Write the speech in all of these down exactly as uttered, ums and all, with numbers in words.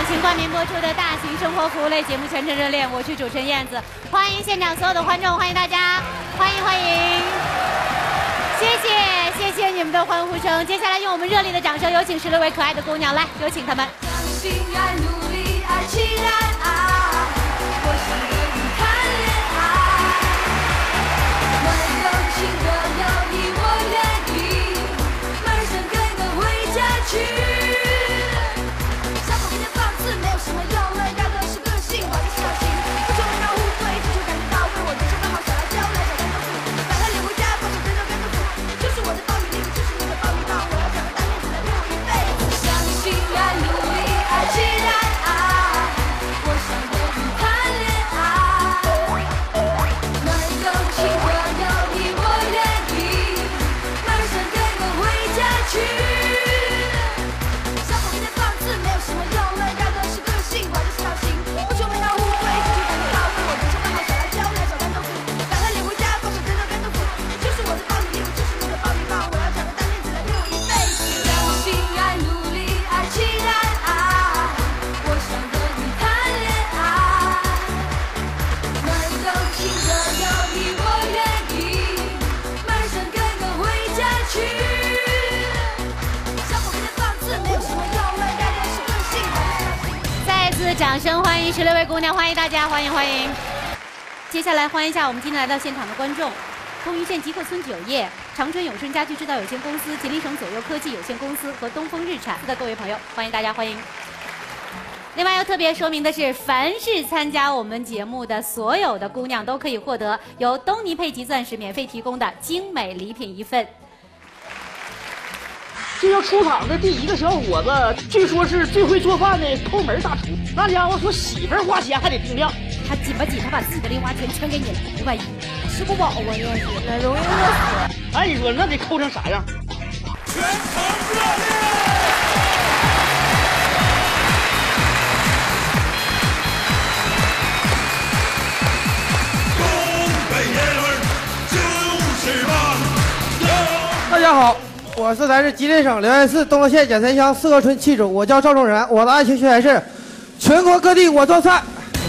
友情冠名播出的大型生活服务类节目《全程热恋》，我是主持人燕子，欢迎现场所有的观众，欢迎大家，欢迎欢迎，谢谢谢谢你们的欢呼声。接下来用我们热烈的掌声，有请十六位可爱的姑娘，来，有请她们。相信爱，努力爱起来啊！我想和你谈恋爱，暖柔情的友谊我愿意，满身跟个回家去。掌声欢迎十六位姑娘，欢迎大家，欢迎欢迎。接下来欢迎一下我们今天来到现场的观众：通榆县极客村酒业、长春永顺家具制造有限公司、吉林省左右科技有限公司和东风日产的各位朋友，欢迎大家，欢迎。另外要特别说明的是，凡是参加我们节目的所有的姑娘都可以获得由东尼佩吉钻石免费提供的精美礼品一份。 这要出场的第一个小伙子，据说是最会做饭的抠门大厨。那家伙说媳妇儿花钱还得定量， 他紧吧紧，他把自己的零花钱全给你了，不万一吃不饱啊，也是， 那容易饿死。哎，你说那得抠成啥样？全场热烈！东北爷们儿就是棒！ 大家好。我是来自吉林省辽源市东乐县简山乡四河村七组，我叫赵仲仁，我的爱情宣言是：全国各地我做菜。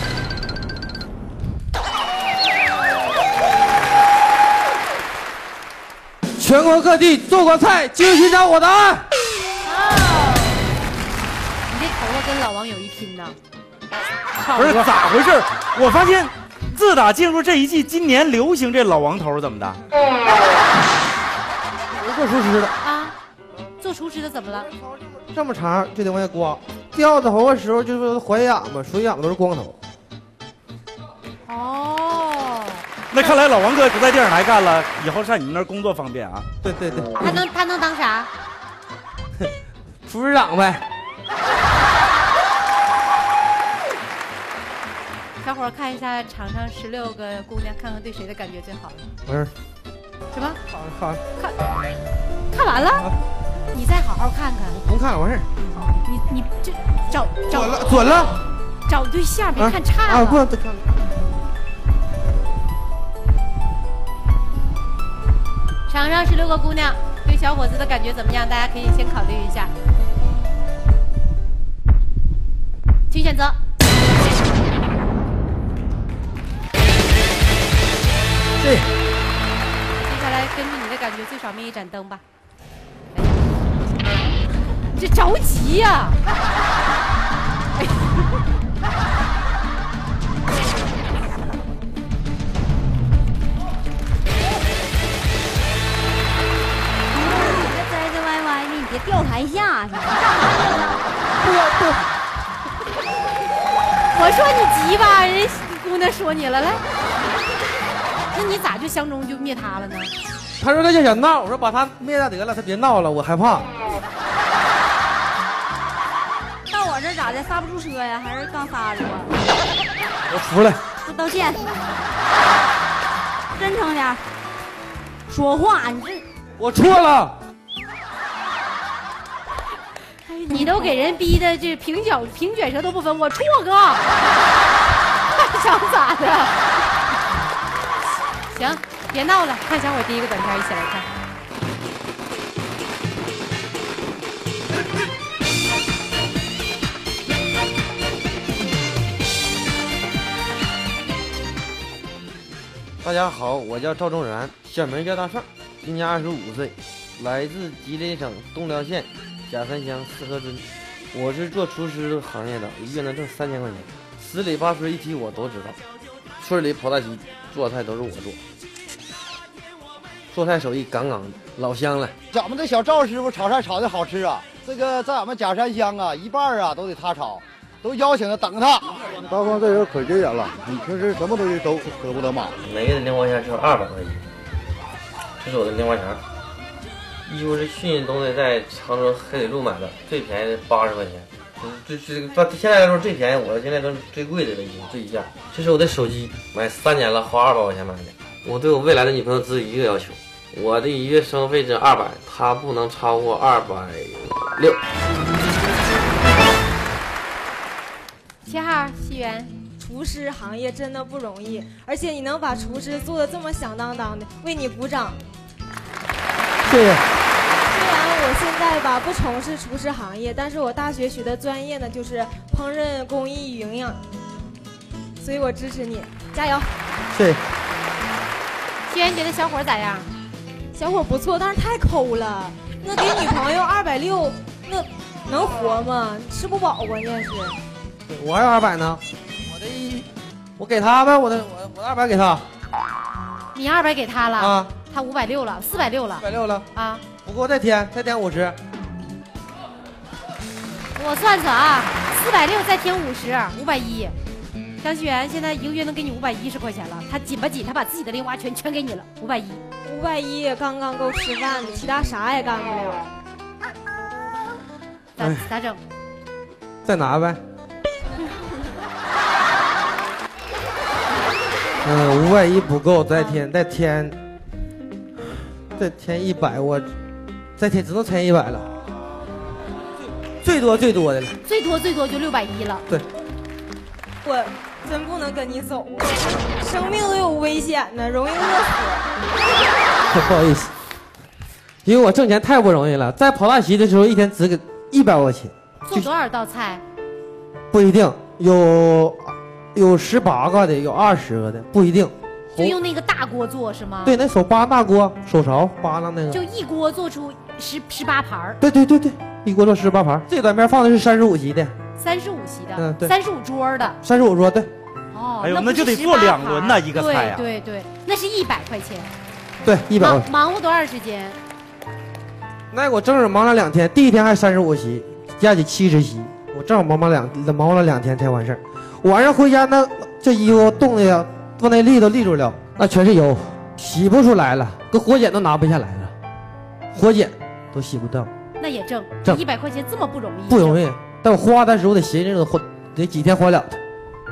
全国各地做过菜，就寻找我的爱。 哦，你这头发跟老王有一拼呢。 不是咋回事？我发现自打进入这一季，今年流行这老王头，怎么的？ 做厨师的啊，做厨师的怎么了？ 这么长就得往下刮，掉头的时候就是怀痒嘛，所以痒都是光头。 哦， 那看来老王哥不在电视台干了，以后上你们那儿工作方便啊。 对对对。 他能他能当啥？ 厨师长呗。 小伙儿看一下场上十六个姑娘，看看对谁的感觉最好。 不是。 什么？ 好好看，看完了，啊、你再好好看看。 不看完事儿。 你你这找找准了准了， 找对象别看差了。 啊，不能看。 场上十六个姑娘对小伙子的感觉怎么样？大家可以先考虑一下，请选择。 对。 接下来根据你的感觉，最少灭一盏灯吧。哎呀，你这着急呀、啊！哎你这栽栽歪歪的，你别掉台下去。 不要不。 我说你急吧，人家姑娘说你了，来。那你咋就相中就灭他了呢？ 他说他就想闹，我说把他灭了得了，他别闹了，我害怕。 到我这咋的？刹不住车呀？还是刚刹住啊？ 我服了。 那道歉，真诚点，说话你这。 我错了。 你都给人逼的这平脚平卷舌都不分，我错哥，还想咋的？行，别闹了，看小伙第一个短片，一起来看。 大家好，我叫赵仲然，小名叫大壮，今年二十五岁，来自吉林省东辽县贾三乡四河村。我是做厨师行业的，一月能挣三千块钱。十里八村一提我都知道，村里跑大集做菜都是我做，做菜手艺杠杠的，老香了。 咱们这小赵师傅炒菜炒的好吃啊，这个在俺们贾山乡啊，一半啊都得他炒，都邀请他等他。 大方这人可节俭了，你平时什么东西都舍不得买。 每月的零花钱只有二百块钱，这是我的零花钱。衣服是去年冬天在长春黑水路买的，最便宜的八十块钱。最最到现在来说最便宜，我现在都是最贵的了，已经最低价。这是我的手机，买三年了，花二百块钱买的。我对我未来的女朋友只有一个要求，我的一月生活费是二百，她不能超过二百六。 七号西元， 厨师行业真的不容易，而且你能把厨师做的这么响当当的，为你鼓掌。 谢谢。 虽然我现在吧不从事厨师行业，但是我大学学的专业呢就是烹饪工艺与营养，所以我支持你，加油！ 谢谢。 西元觉得小伙咋样？ 小伙不错，但是太抠了。那给女朋友二百六，那能活吗？吃不饱，关键是。 我还有二百呢，我的一，我给他呗，我的我我二百给他。 你二百给他了啊？ 他五百六了，四百六了， 四百六了啊！ 不够再添，再添五十。 我算算啊，四百六再添五十，五百一。张熙元现在一个月能给你五百一十块钱了，他紧吧紧，他把自己的零花钱全给你了，五百一。 五百一也刚刚够吃饭的，其他啥也干不了。 咋咋整？ 再拿呗。嗯，五百一不够，再添再添，再添一百，我再添只能添一百了，最多最多的了， 最多最多就六百一了。 对， 我真不能跟你走，生命都有危险呢，容易饿死。 不好意思，因为我挣钱太不容易了，在跑大集的时候一天只给一百块钱， 做多少道菜？ 不一定有。有十八个的，有二十个的，不一定。 就用那个大锅做是吗？ 对，那手扒大锅，手勺扒拉那个。 就一锅做出十十八盘儿。 对对对对，一锅做十八盘。这短片放的是三十五席的。 三十五席的。 嗯，对。 三十五桌的。 三十五桌，对。 哦， 哎呦，那就得做两轮呐，一个菜呀。 对对对，那是一百块钱。 对，一百。 忙忙活多长时间？ 那我正好忙了两天，第一天还三十五席，加起七十席，我正好忙忙两忙活了两天才完事儿。晚上回家那这衣服冻的呀，往那立都立住了，那全是油，洗不出来了，跟火剪都拿不下来了，火剪都洗不掉。 那也挣挣一百块钱这么不容易？ 不容易，但我花的时候得寻思花，得几天花了它。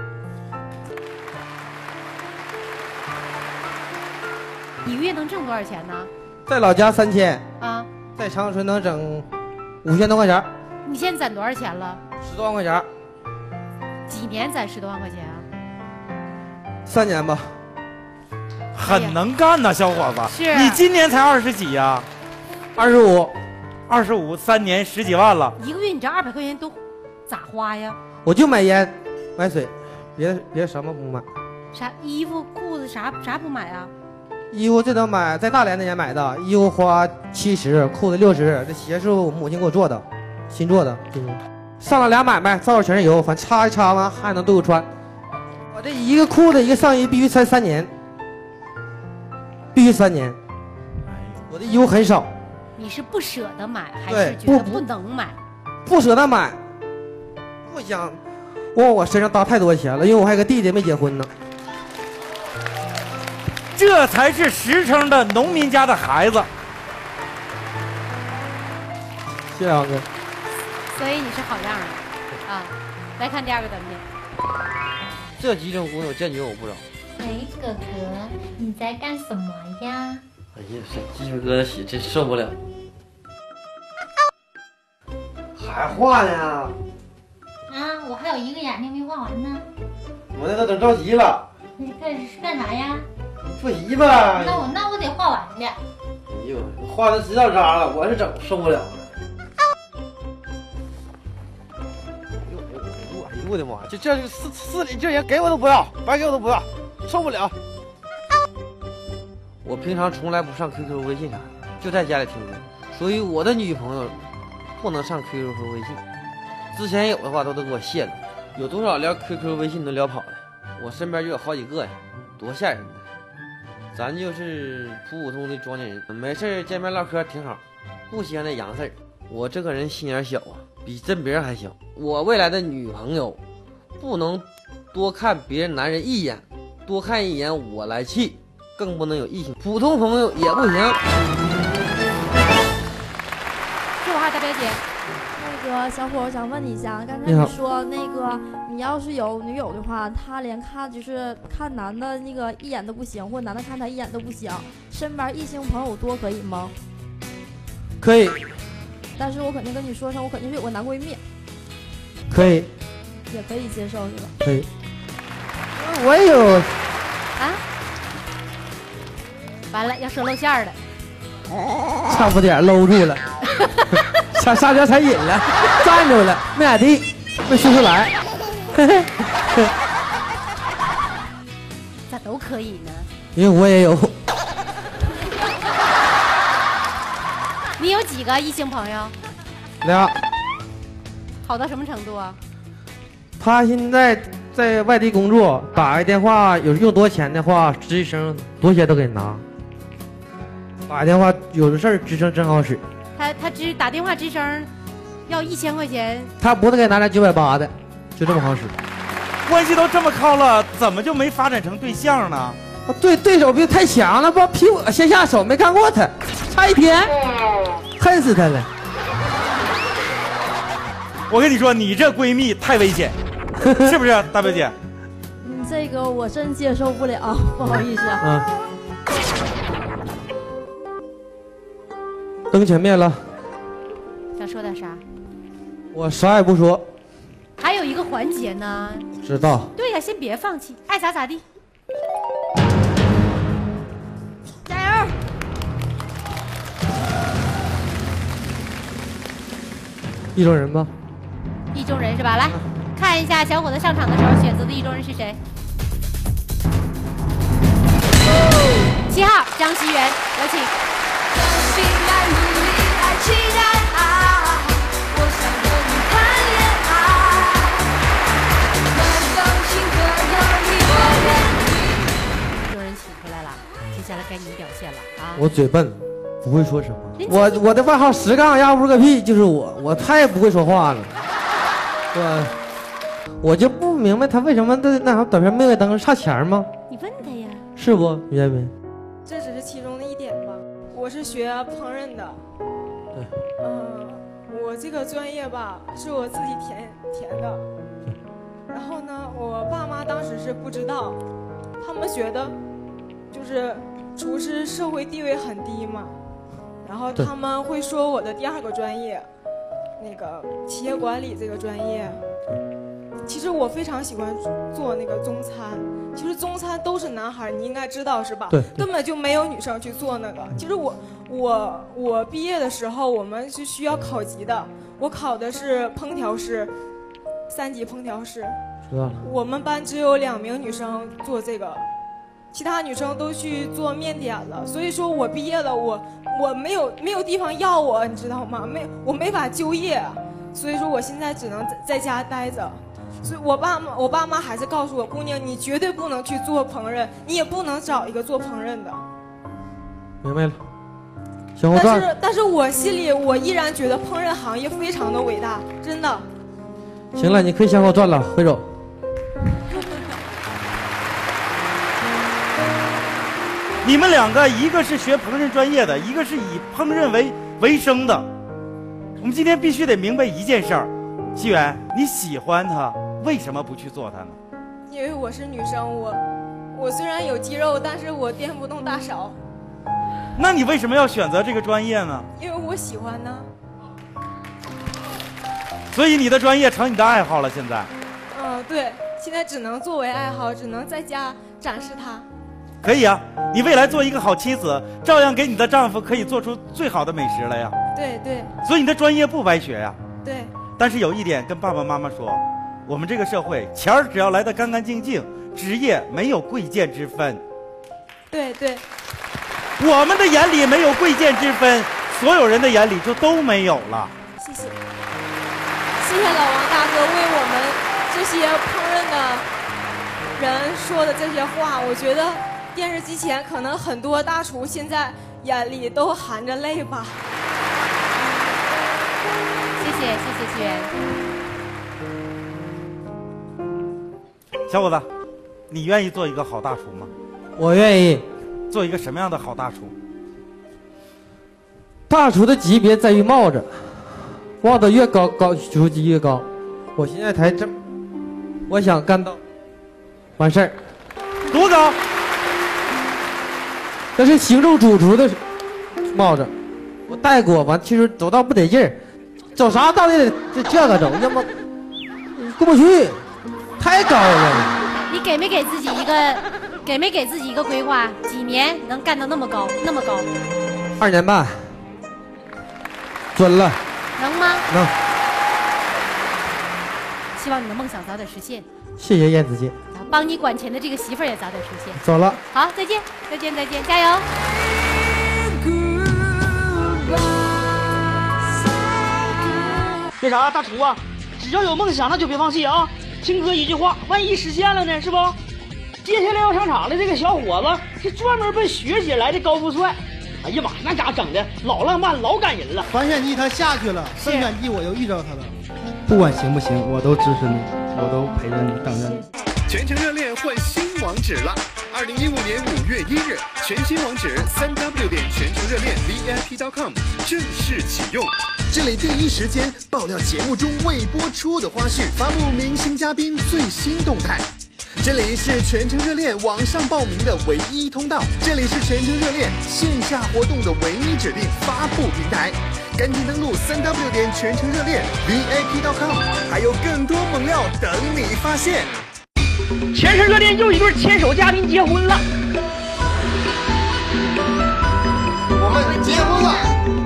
一个月能挣多少钱呢？ 在老家三千啊， 在长春能整五千多块钱。 你现在攒多少钱了？ 十多万块钱。 几年攒十多万块钱啊？ 三年吧。 很能干呐，小伙子。 是。 你今年才二十几呀？ 二十五， 二十五，三年十几万了。 一个月你这二百块钱都咋花呀？ 我就买烟，买水，别别什么不买。 啥衣服、裤子啥啥不买啊？ 衣服这都买，在大连那年买的，衣服花七十，裤子六十，这鞋是我母亲给我做的，新做的。嗯上了俩买卖，照着全是油，反正擦一擦完还能对我穿。我这一个裤子一个上衣必须穿三年，必须三年。我的衣服很少。 你是不舍得买，还是觉得不能买？ 不舍得买，不想往我身上搭太多钱了，因为我还有个弟弟没结婚呢。 这才是实诚的农民家的孩子。 谢谢王哥。 所以你是好样的啊！来看第二个短片。 这几种姑娘见绝我不少。 喂，哥哥，你在干什么呀？ 哎呀，这鸡皮疙瘩起，真受不了。还画呢？ 啊，我还有一个眼睛没画完呢。 我那都等着急了。 你干干啥呀？ 复习吧。 那我那我得画完的。 哎呦，画的直到渣了，我是整受不了了。哎呦我的妈！这这四四里这人给我都不要，白给我都不要，受不了。 我平常从来不上 Q Q、微信啥的，就在家里听歌，所以我的女朋友不能上 Q Q 和微信。之前有的话都都给我卸了，有多少聊 Q Q、微信都聊跑的，我身边就有好几个呀，多吓人的。咱就是普普通通的庄稼人，没事见面唠嗑挺好，不喜欢那洋事儿。我这个人心眼小啊，比真别人还小。我未来的女朋友不能多看别人男人一眼，多看一眼我来气，更不能有异性，普通朋友也不行。 说话，大表姐。 那个小伙，我想问你一下，刚才你好你说那个你要是有女友的话，他连看就是看男的那个一眼都不行，或者男的看他一眼都不行，身边异性朋友多可以吗？ 可以， 但是我肯定跟你说声，我肯定是有个男闺蜜， 可以， 也可以接受是吧？ 可以。我也有啊，完了要说露馅儿了， 差不点搂住了，下下脚踩引了，站住了，没咋地，没说出来。 咋都可以呢？ 因为我也有。 你有几个异性朋友？ 俩。 好到什么程度啊？ 他现在在外地工作，打个电话有用多钱的话，吱一声多些都给拿。打个电话有的事儿吱声真好使。 他他吱打电话吱声，要一千块钱。 他不能给拿点九百八的，就这么好使。 关系都这么靠了，怎么就没发展成对象呢？ 对对手比太强了，不比我先下手，没看过他，差一天，恨死他了。 我跟你说，你这闺蜜太危险，是不是，大表姐？ 嗯，这个我真接受不了，不好意思啊。 嗯。灯全灭了。 想说点啥？ 我啥也不说。 还有一个环节呢。 知道。 对呀，先别放弃，爱咋咋地。 加油！ 意中人吧。 意中人是吧？来看一下小伙子上场的时候选择的意中人是谁。七号张熙元，有请。意中人请出来了，接下来该你表现了啊！ 我嘴笨，不会说什么。我我的外号十杠压不是个屁，就是我，我太不会说话了。我我就不明白他为什么对那啥短片没给灯差钱吗？ 你问他呀。 是不，于建斌？ 这只是其中的一点吧。我是学烹饪的。 对。 嗯，我这个专业吧是我自己填填的。然后呢，我爸妈当时是不知道，他们觉得就是厨师社会地位很低嘛，然后他们会说我的第二个专业。那个企业管理这个专业，其实我非常喜欢做那个中餐。其实中餐都是男孩，你应该知道是吧？ 对， 根本就没有女生去做那个。其实我我我毕业的时候，我们是需要考级的。我考的是烹调师，三级烹调师。 知道了。 我们班只有两名女生做这个。其他女生都去做面点了，所以说我毕业了，我我没有没有地方要我，你知道吗？没我没法就业，所以说我现在只能在在家待着。所以我爸妈我爸妈还是告诉我，姑娘你绝对不能去做烹饪，你也不能找一个做烹饪的。 明白了。小伙但是但是我心里我依然觉得烹饪行业非常的伟大，真的。 行了，你可以向后转了，回走。 你们两个，一个是学烹饪专业的，一个是以烹饪为为生的。我们今天必须得明白一件事儿，熙元，你喜欢他，为什么不去做它呢？ 因为我是女生，我我虽然有肌肉，但是我颠不动大勺。 那你为什么要选择这个专业呢？ 因为我喜欢呢。 所以你的专业成你的爱好了，现在。 嗯，对，现在只能作为爱好，只能在家展示它。 可以啊，你未来做一个好妻子，照样给你的丈夫可以做出最好的美食来呀。 对对。 所以你的专业不白学呀。 对。 但是有一点跟爸爸妈妈说，我们这个社会钱儿只要来得干干净净，职业没有贵贱之分。 对对。 我们的眼里没有贵贱之分，所有人的眼里就都没有了。 谢谢，谢谢老王大哥为我们这些烹饪的人说的这些话。我觉得电视机前可能很多大厨现在眼里都含着泪吧。 谢谢谢谢志远。 小伙子，你愿意做一个好大厨吗？ 我愿意。 做一个什么样的好大厨？ 大厨的级别在于帽子，帽子越高，高厨级越高。我现在才这，我想干到完事儿。 多高？ 这是行政主厨的帽子，我戴过，完其实走道不得劲儿，走啥道也得这这个走，要么过不去，太高了。 你给没给自己一个，给没给自己一个规划？几年能干到那么高，那么高？ 二年半，准了。 能吗？ 能。 希望你的梦想早点实现。 谢谢燕子姐。 帮你管钱的这个媳妇儿也早点实现。 走了。 好，再见，再见，再见，加油！ 那啥，大厨啊，只要有梦想，那就别放弃啊！听哥一句话，万一实现了呢，是不？接下来要上场的这个小伙子是专门奔学姐来的高富帅。哎呀妈，那家整的老浪漫，老感人了。 传选季他下去了，升选季我又遇着他了。不管行不行，我都支持你，我都陪着你，等着你。 全程热恋换新网址了。二零一五年五月一日，全新网址三 w 点全程热恋 v i p 点 com 正式启用。这里第一时间爆料节目中未播出的花絮，发布明星嘉宾最新动态。这里是全程热恋网上报名的唯一通道，这里是全程热恋线下活动的唯一指定发布平台。赶紧登录三 w 点全程热恋 v i p 点 com， 还有更多猛料等你发现。 全程热恋又一对牵手嘉宾结婚了， 我们结婚了。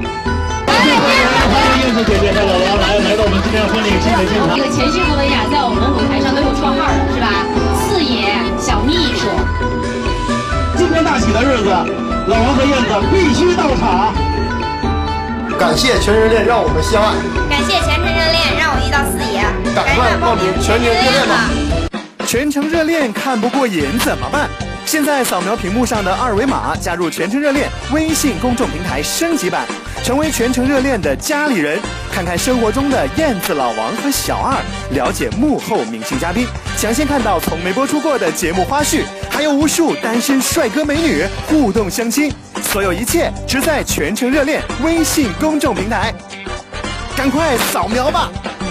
欢迎燕子姐姐和老王来来到我们今天婚礼庆典现场。 这个钱旭和文雅在我们舞台上都有绰号了，是吧？四爷、小秘书。 今天大喜的日子，老王和燕子必须到场。 感谢全程热恋让我们相爱， 感谢全程热恋让我遇到四爷， 赶快报名全程热恋吧！全程热恋看不过瘾怎么办？现在扫描屏幕上的二维码，加入全程热恋微信公众平台升级版，成为全程热恋的家里人，看看生活中的燕子、老王和小二，了解幕后明星嘉宾，抢先看到从没播出过的节目花絮，还有无数单身帅哥美女互动相亲，所有一切只在全程热恋微信公众平台，赶快扫描吧！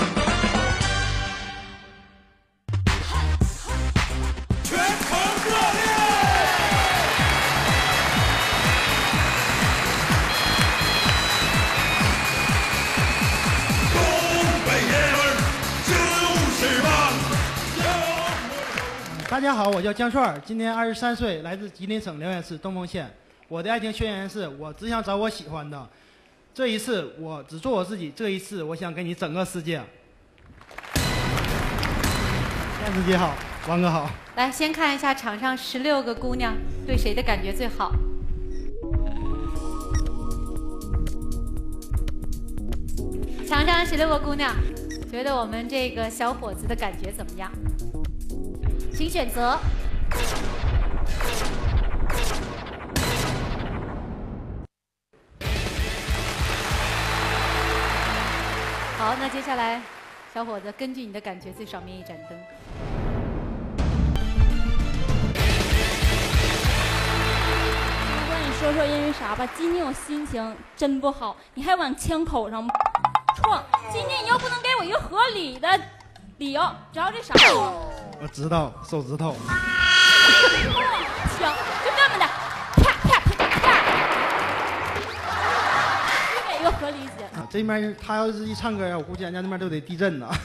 大家好，我叫江帅，今年二十三岁，来自吉林省辽源市东丰县。我的爱情宣言是：我只想找我喜欢的，这一次我只做我自己，这一次我想给你整个世界。燕子姐好，王哥好。 来，先看一下场上十六个姑娘对谁的感觉最好。场上十六个姑娘，觉得我们这个小伙子的感觉怎么样？请选择。好，那接下来，小伙子根据你的感觉，最少灭一盏灯。 我跟你说说因为啥吧？今天我心情真不好，你还往枪口上撞。今天你又不能给我一个合理的理由，知道这啥不？ 我知道，手指头。 枪就这么的，啪啪啪啪。你给一个合理解。 啊，这边他要是一唱歌呀，我估计人家那边都得地震呢。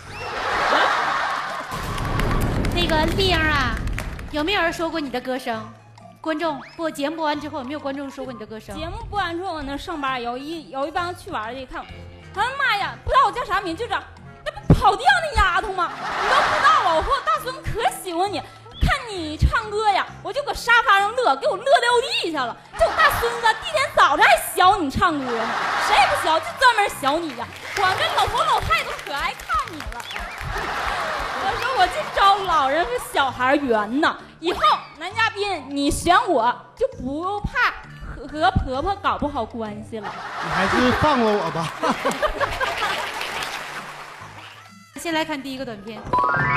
那个丽英啊，有没有人说过你的歌声？观众播节目播完之后，有没有观众说过你的歌声？ 节目播完之后，我那上班有一有一帮去玩的，一看，他妈呀，不知道我叫啥名，就这，那不跑调那丫头吗？你都不知道了，我和我大孙可喜欢你，看你你唱歌呀，我就搁沙发上乐，给我乐掉地下了。这我大孙子地天早上还学你唱歌呢，谁也不学，就专门学你呀。光这老头老太都可爱看你了。我说我这招老人和小孩圆呢，以后男嘉宾你选我就不怕和和婆婆搞不好关系了。 你还是放过我吧。 先来看第一个短片。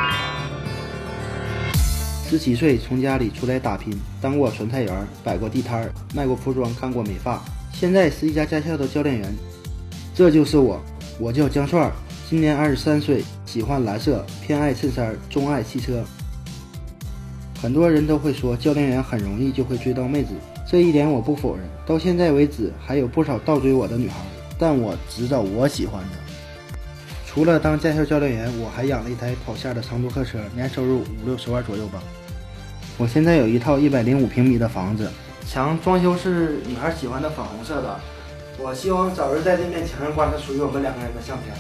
十七岁从家里出来打拼，当过传菜员，摆过地摊，卖过服装，干过美发，现在是一家驾校的教练员。这就是我，我叫江帅，今年二十三岁，喜欢蓝色，偏爱衬衫，钟爱汽车。很多人都会说教练员很容易就会追到妹子，这一点我不否认。到现在为止，还有不少倒追我的女孩，但我知道我喜欢的。除了当驾校教练员，我还养了一台跑线的长途客车，年收入五六十万左右吧。我现在有一套一百零五平米的房子，墙装修是女孩喜欢的粉红色的。我希望早日在这面墙上挂上属于我们两个人的相片。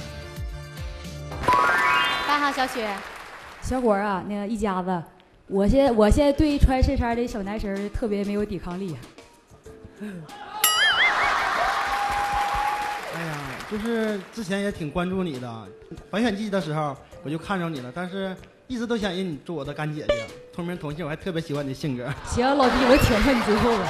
八号小雪， 小果啊，那个一家子，我现在我现在对穿衬衫的小男生特别没有抵抗力。 哎呀，就是之前也挺关注你的，白选季的时候我就看着你了，但是一直都想让你做我的干姐姐，同名同姓，我还特别喜欢你的性格。 行，老弟，我挺上你最后了。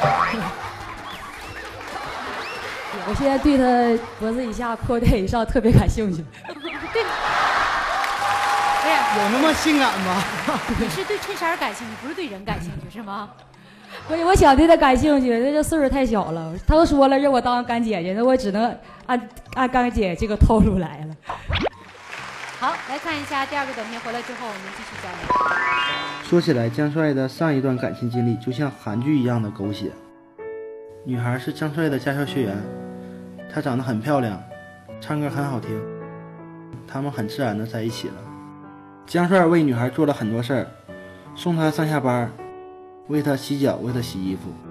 我现在对他脖子以下、裤带以上特别感兴趣。 对，不是有那么性感吗？ 你是对衬衫感兴趣，不是对人感兴趣是吗？ 我我想对他感兴趣，那这岁数太小了。他都说了让我当干姐姐，那我只能按按干姐这个套路来了。 好，来看一下第二个短片，回来之后我们继续交流。 说起来，江帅的上一段感情经历就像韩剧一样的狗血。女孩是江帅的驾校学员，她长得很漂亮，唱歌很好听，他们很自然的在一起了。江帅为女孩做了很多事儿，送她上下班，为她洗脚，为她洗衣服。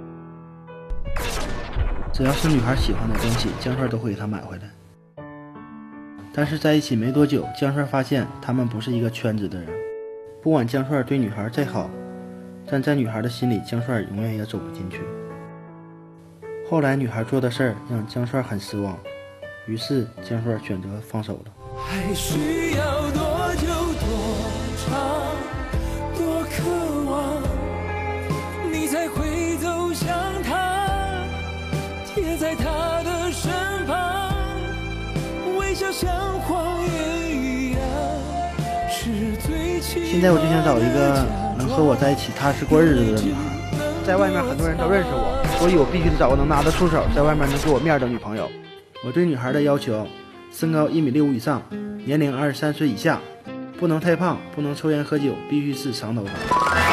只要是女孩喜欢的东西，江帅都会给她买回来。但是在一起没多久，江帅发现他们不是一个圈子的人。不管江帅对女孩再好，但在女孩的心里，江帅永远也走不进去。后来女孩做的事儿让江帅很失望，于是江帅选择放手了。 还需要多久多长多渴望你才会走向他，贴在他的身旁，微笑像谎言一样，是最亲。 现在我就想找一个能和我在一起踏实过日子的女孩。在外面很多人都认识我，所以我必须得找个能拿得出手，在外面能给我面的女朋友。我对女孩的要求：身高一米六五以上，年龄二十三岁以下，不能太胖，不能抽烟喝酒，必须是长头发。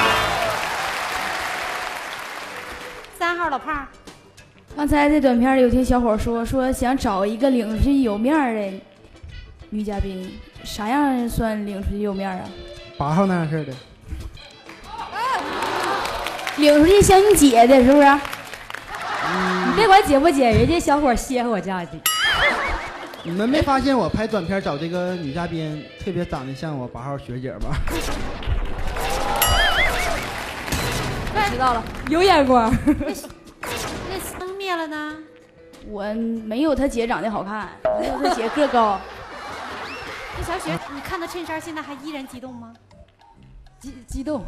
三号老胖， 刚才这短片里有听小伙说说想找一个领出去有面的女嘉宾，啥样算领出去有面啊？ 八号那样式的。 领出去像你姐的是不是？ 你别管姐不姐，人家小伙歇我家去。 你们没发现我拍短片找这个女嘉宾特别长得像我八号学姐吗？ 知道了，有眼光。 那灯灭了呢？ 我没有她姐长得好看，没有她姐个高。 那小雪，你看到衬衫现在还依然激动吗？ 激激动。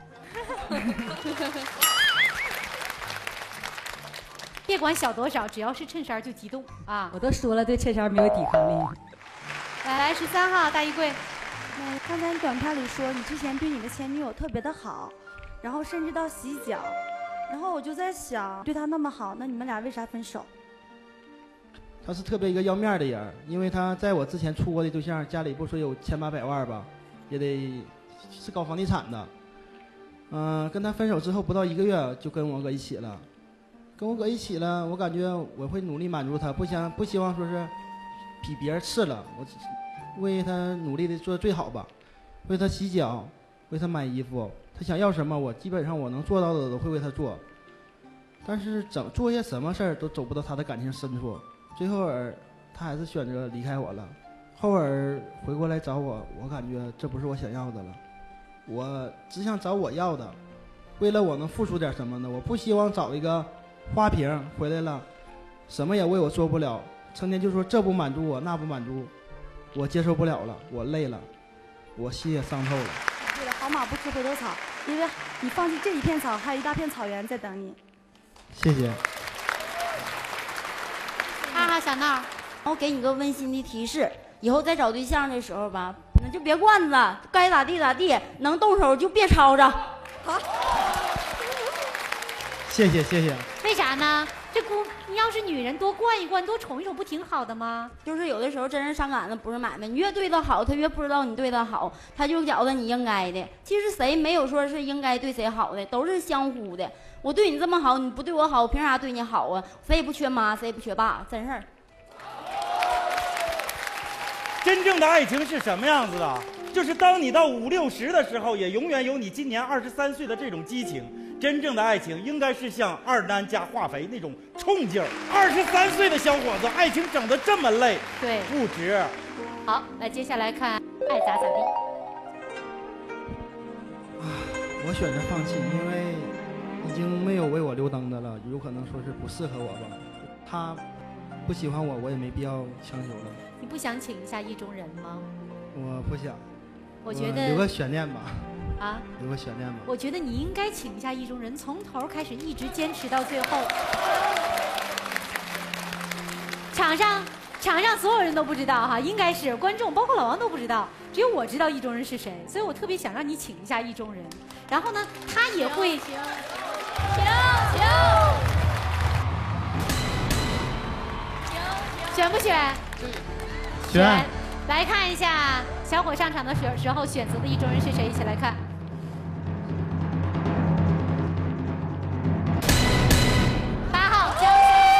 别管小多少，只要是衬衫就激动啊！ 我都说了，对衬衫没有抵抗力。 来来，十三号大衣柜。 嗯，刚才短片里说你之前对你的前女友特别的好，然后甚至到洗脚，然后我就在想，对她那么好，那你们俩为啥分手？ 他是特别一个要面的人，因为他在我之前处过的对象，家里不说有千八百万吧，也得是搞房地产的。嗯、呃，跟他分手之后不到一个月就跟我搁一起了，跟我搁一起了，我感觉我会努力满足他，不想不希望说是比别人次了，我为他努力的做最好吧，为他洗脚，为他买衣服，他想要什么我基本上我能做到的都会为他做，但是整做些什么事儿都走不到他的感情深处，最后儿他还是选择离开我了，后儿回过来找我，我感觉这不是我想要的了。 我只想找我要的，为了我能付出点什么呢？我不希望找一个花瓶回来了，什么也为我做不了，成天就说这不满足我，那不满足，我接受不了了，我累了，我心也伤透了。 对了，好马不吃回头草，因为你放弃这一片草，还有一大片草原在等你。 谢谢。 哈哈，小闹， 我给你个温馨的提示，以后再找对象的时候吧，那就别惯着，该咋地咋地，能动手就别吵着。好。 谢谢谢谢。 为啥呢？这姑，你要是女人，多惯一惯，多宠一宠，不挺好的吗？ 就是有的时候真是伤感的不是买卖，你越对他好，他越不知道你对他好，他就觉得你应该的。其实谁没有说是应该对谁好的，都是相互的。我对你这么好，你不对我好，我凭啥对你好啊？谁也不缺妈，谁也不缺爸，真事儿。 真正的爱情是什么样子的？就是当你到五六十的时候，也永远有你今年二十三岁的这种激情。真正的爱情应该是像二丹加化肥那种冲劲儿。二十三岁的小伙子，爱情整得这么累， 对， 不值。 好，那接下来看爱咋咋地。 我选择放弃，因为已经没有为我留灯的了，有可能说是不适合我吧。他不喜欢我，我也没必要强求了。 你不想请一下意中人吗？ 我不想。 我觉得留个悬念吧。 啊， 留个悬念吧。 我觉得你应该请一下意中人，从头开始一直坚持到最后。场上，场上所有人都不知道哈，应该是观众，包括老王都不知道，只有我知道意中人是谁，所以我特别想让你请一下意中人。然后呢，他也会。 请请请。 选不选？ 选。 来看一下小伙上场的时时候选择的意中人是谁，一起来看。八号江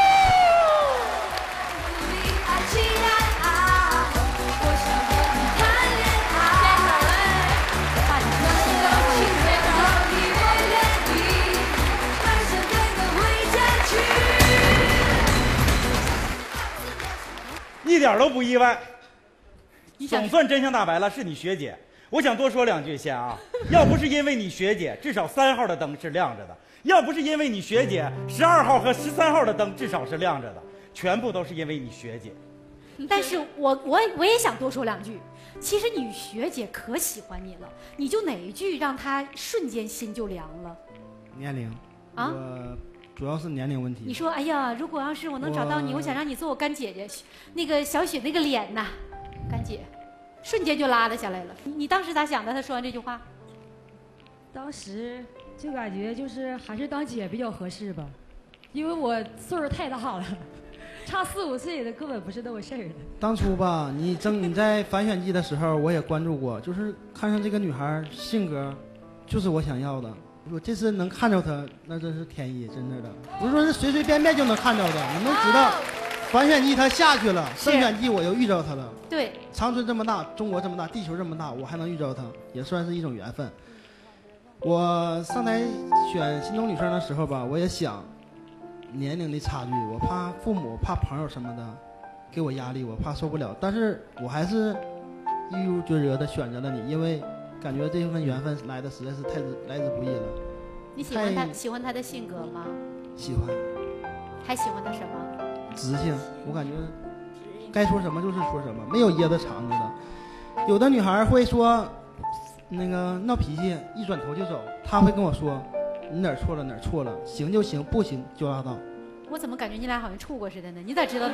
一点都不意外。总算真相大白了，是你学姐。我想多说两句先啊，要不是因为你学姐，至少三号的灯是亮着的；要不是因为你学姐，十二号和十三号的灯至少是亮着的。全部都是因为你学姐。 但是我我我也想多说两句。其实你学姐可喜欢你了，你就哪一句让她瞬间心就凉了？ 年龄啊， 我主要是年龄问题。 你说，哎呀，如果要是我能找到你，我, 我想让你做我干姐姐，那个小雪那个脸呐。干姐，瞬间就拉了下来了。你你当时咋想的？他说完这句话， 当时就感觉就是还是当姐比较合适吧，因为我岁数太大了，差四五岁的根本不是那回事儿的。 当初吧，你正你在反选季的时候，我也关注过，就是看上这个女孩性格，就是我想要的。我这次能看着她，那真是天意，真的的，不是说是随随便便就能看着的，你能知道。反选季他下去了，正选季我又遇着他了。 对， 长春这么大，中国这么大，地球这么大，我还能遇着他，也算是一种缘分。我上台选心动女生的时候吧，我也想年龄的差距，我怕父母、怕朋友什么的给我压力，我怕受不了。但是我还是义无决绝的选择了你，因为感觉这份缘分来的实在是太来之不易了。 你喜欢他？喜欢他的性格吗？ 喜欢。 还喜欢他什么？ 直性，我感觉该说什么就是说什么，没有掖着藏着的。有的女孩会说那个闹脾气，一转头就走，她会跟我说你哪儿错了哪儿错了，行就行，不行就拉倒。 我怎么感觉你俩好像处过似的呢？你咋知道他？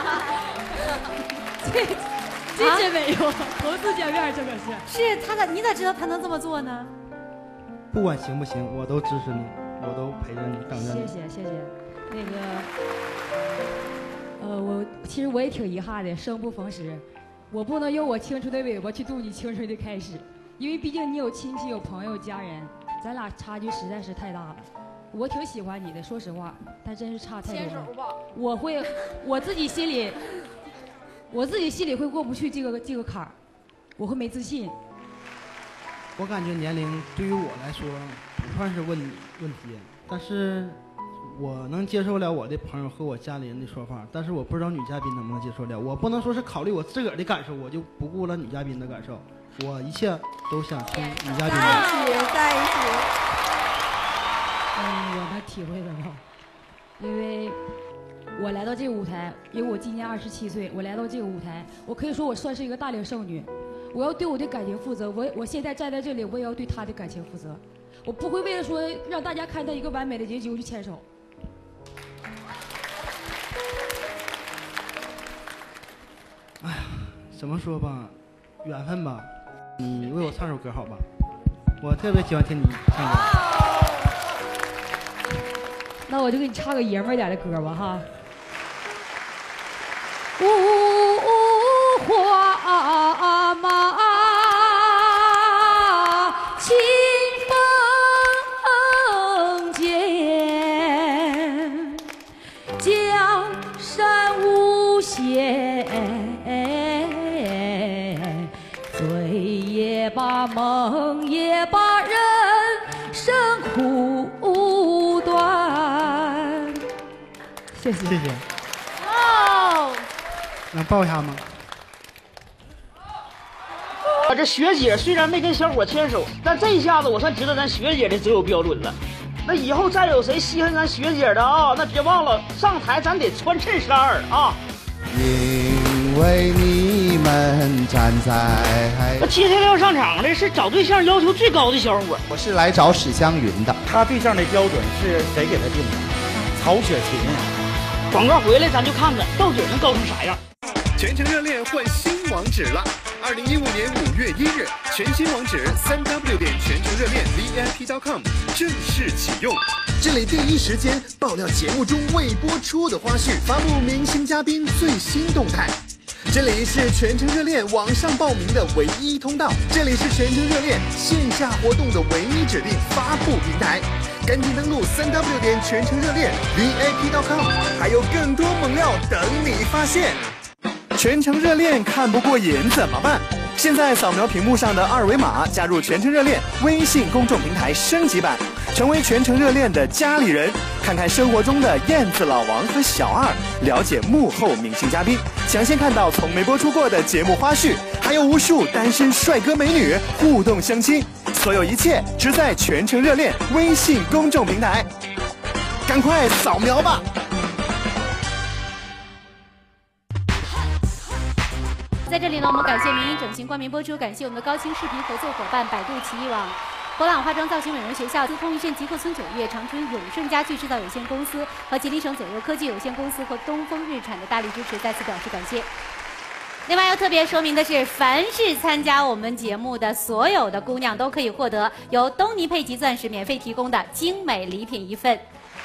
这这真没有，头次见面这个是。 是他咋？你咋知道他能这么做呢？ 不管行不行，我都支持你，我都陪着你，等着你。 谢谢谢谢。那个，呃，我其实我也挺遗憾的，生不逢时，我不能用我青春的尾巴去度你青春的开始，因为毕竟你有亲戚、有朋友、家人，咱俩差距实在是太大了。我挺喜欢你的，说实话，但真是差太多了。牵手吧。我会，我自己心里，我自己心里会过不去这个这个坎儿，我会没自信。 我感觉年龄对于我来说不算是问问题，但是。我能接受了我的朋友和我家里人的说法，但是我不知道女嘉宾能不能接受了。我不能说是考虑我自个儿的感受，我就不顾了女嘉宾的感受。 我一切都想听女嘉宾在一起，在一起。 嗯，我能体会得到，因为我来到这个舞台，因为我今年二十七岁，我来到这个舞台，我可以说我算是一个大龄剩女，我要对我的感情负责。我我现在站在这里，我也要对她的感情负责，我不会为了说让大家看到一个完美的结局我去牵手。 哎呀，怎么说吧，缘分吧。你为我唱首歌好吧？我特别喜欢听你唱歌。 那我就给你唱个爷们儿点的歌吧哈。五花马，清风剑，江山无限，醉也罢，梦也罢，人生苦短。谢谢， 谢谢。 哦， 能抱一下吗？ 啊，这学姐虽然没跟小伙牵手，但这一下子我算知道咱学姐的择偶标准了。那以后再有谁稀罕咱学姐的啊，那别忘了上台咱得穿衬衫儿啊。 因为你们站在…… 那接下来要上场的是找对象要求最高的小伙。 我是来找史湘云的。 他对象的标准是谁给他定的？曹雪芹。 广告回来咱就看看到底能高成啥样。 全程热恋换新网址了！二零一五年五月一日，全新网址三 w 点全程热恋 v i p 点 com 正式启用。这里第一时间爆料节目中未播出的花絮，发布明星嘉宾最新动态。这里是全程热恋网上报名的唯一通道，这里是全程热恋线下活动的唯一指定发布平台。赶紧登录三 w 点全程热恋 v i p 点 com， 还有更多猛料等你发现。全程热恋看不过瘾怎么办？现在扫描屏幕上的二维码，加入全程热恋微信公众平台升级版，成为全程热恋的家里人，看看生活中的燕子老王和小二，了解幕后明星嘉宾，抢先看到从没播出过的节目花絮，还有无数单身帅哥美女互动相亲，所有一切只在全程热恋微信公众平台，赶快扫描吧！ 在这里呢，我们感谢民营整形冠名播出，感谢我们的高清视频合作伙伴百度奇艺网、博朗化妆造型美容学校、资通一线极客村九月、长春永盛家具制造有限公司和吉林省左右科技有限公司和东风日产的大力支持，再次表示感谢。另外要特别说明的是，凡是参加我们节目的所有的姑娘都可以获得由东尼佩吉钻石免费提供的精美礼品一份。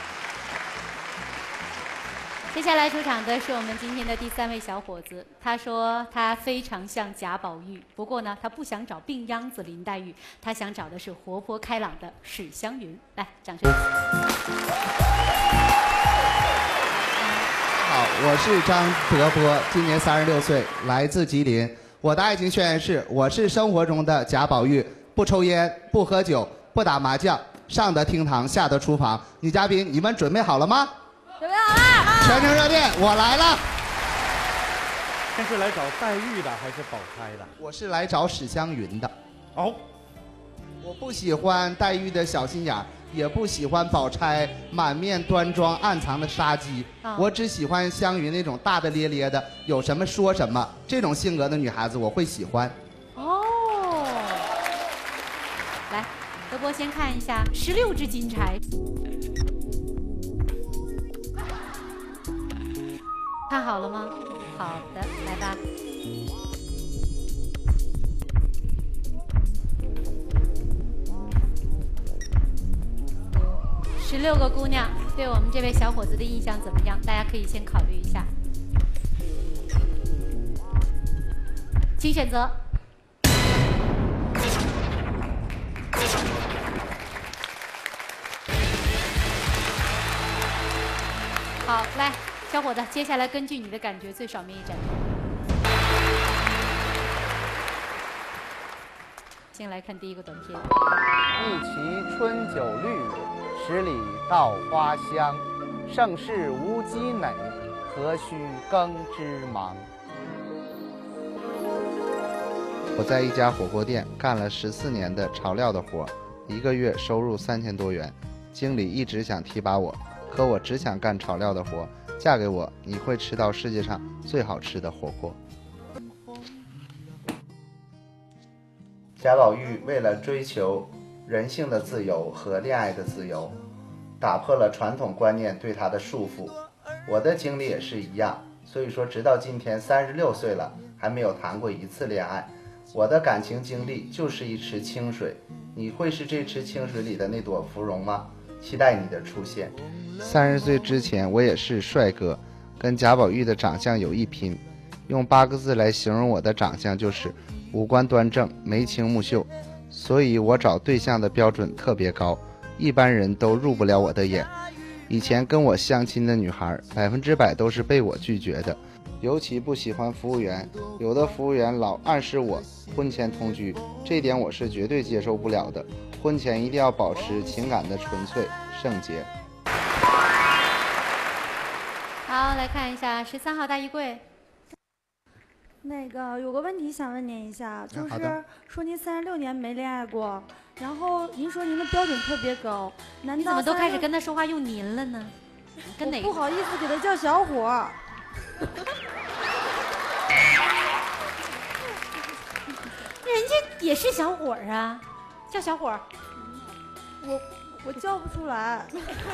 接下来出场的是我们今天的第三位小伙子，他说他非常像贾宝玉，不过呢，他不想找病秧子林黛玉，他想找的是活泼开朗的史湘云。来，掌声！ 好，我是张德波，今年三十六岁，来自吉林。我的爱情宣言是：我是生活中的贾宝玉，不抽烟，不喝酒，不打麻将，上得厅堂，下得厨房。女嘉宾，你们准备好了吗？ 准备好了！ 全程热恋，我来了。 这是来找黛玉的还是宝钗的？ 我是来找史湘云的。 哦， 我不喜欢黛玉的小心眼儿，也不喜欢宝钗满面端庄暗藏的杀机。 哦我只喜欢湘云那种大大咧咧的，有什么说什么，这种性格的女孩子我会喜欢。 哦，来，德波先看一下十六只金钗。看好了吗？好的，来吧。十六个姑娘对我们这位小伙子的印象怎么样？大家可以先考虑一下，请选择。好，来。小伙子，接下来根据你的感觉，最少灭一盏灯。先来看第一个短片。 一骑春酒绿，十里稻花香。盛世无积馁，何须耕织忙。 我在一家火锅店干了十四年的炒料的活，一个月收入三千多元。经理一直想提拔我，可我只想干炒料的活。嫁给我，你会吃到世界上最好吃的火锅。贾宝玉为了追求人性的自由和恋爱的自由，打破了传统观念对他的束缚。我的经历也是一样，所以说直到今天三十六岁了，还没有谈过一次恋爱。我的感情经历就是一池清水，你会是这池清水里的那朵芙蓉吗？期待你的出现。三十岁之前我也是帅哥，跟贾宝玉的长相有一拼。用八个字来形容我的长相就是五官端正，眉清目秀，所以我找对象的标准特别高，一般人都入不了我的眼。以前跟我相亲的女孩百分之百都是被我拒绝的，尤其不喜欢服务员，有的服务员老暗示我婚前同居，这点我是绝对接受不了的。婚前一定要保持情感的纯粹圣洁。 好，来看一下十三号大衣柜。 那个有个问题想问您一下，就是说您三十六年没恋爱过，然后您说您的标准特别高，难道你怎么都开始跟他说话用您了呢？跟哪个？ 不好意思给他叫小伙。 人家也是小伙儿啊，叫小伙儿。 我我叫不出来。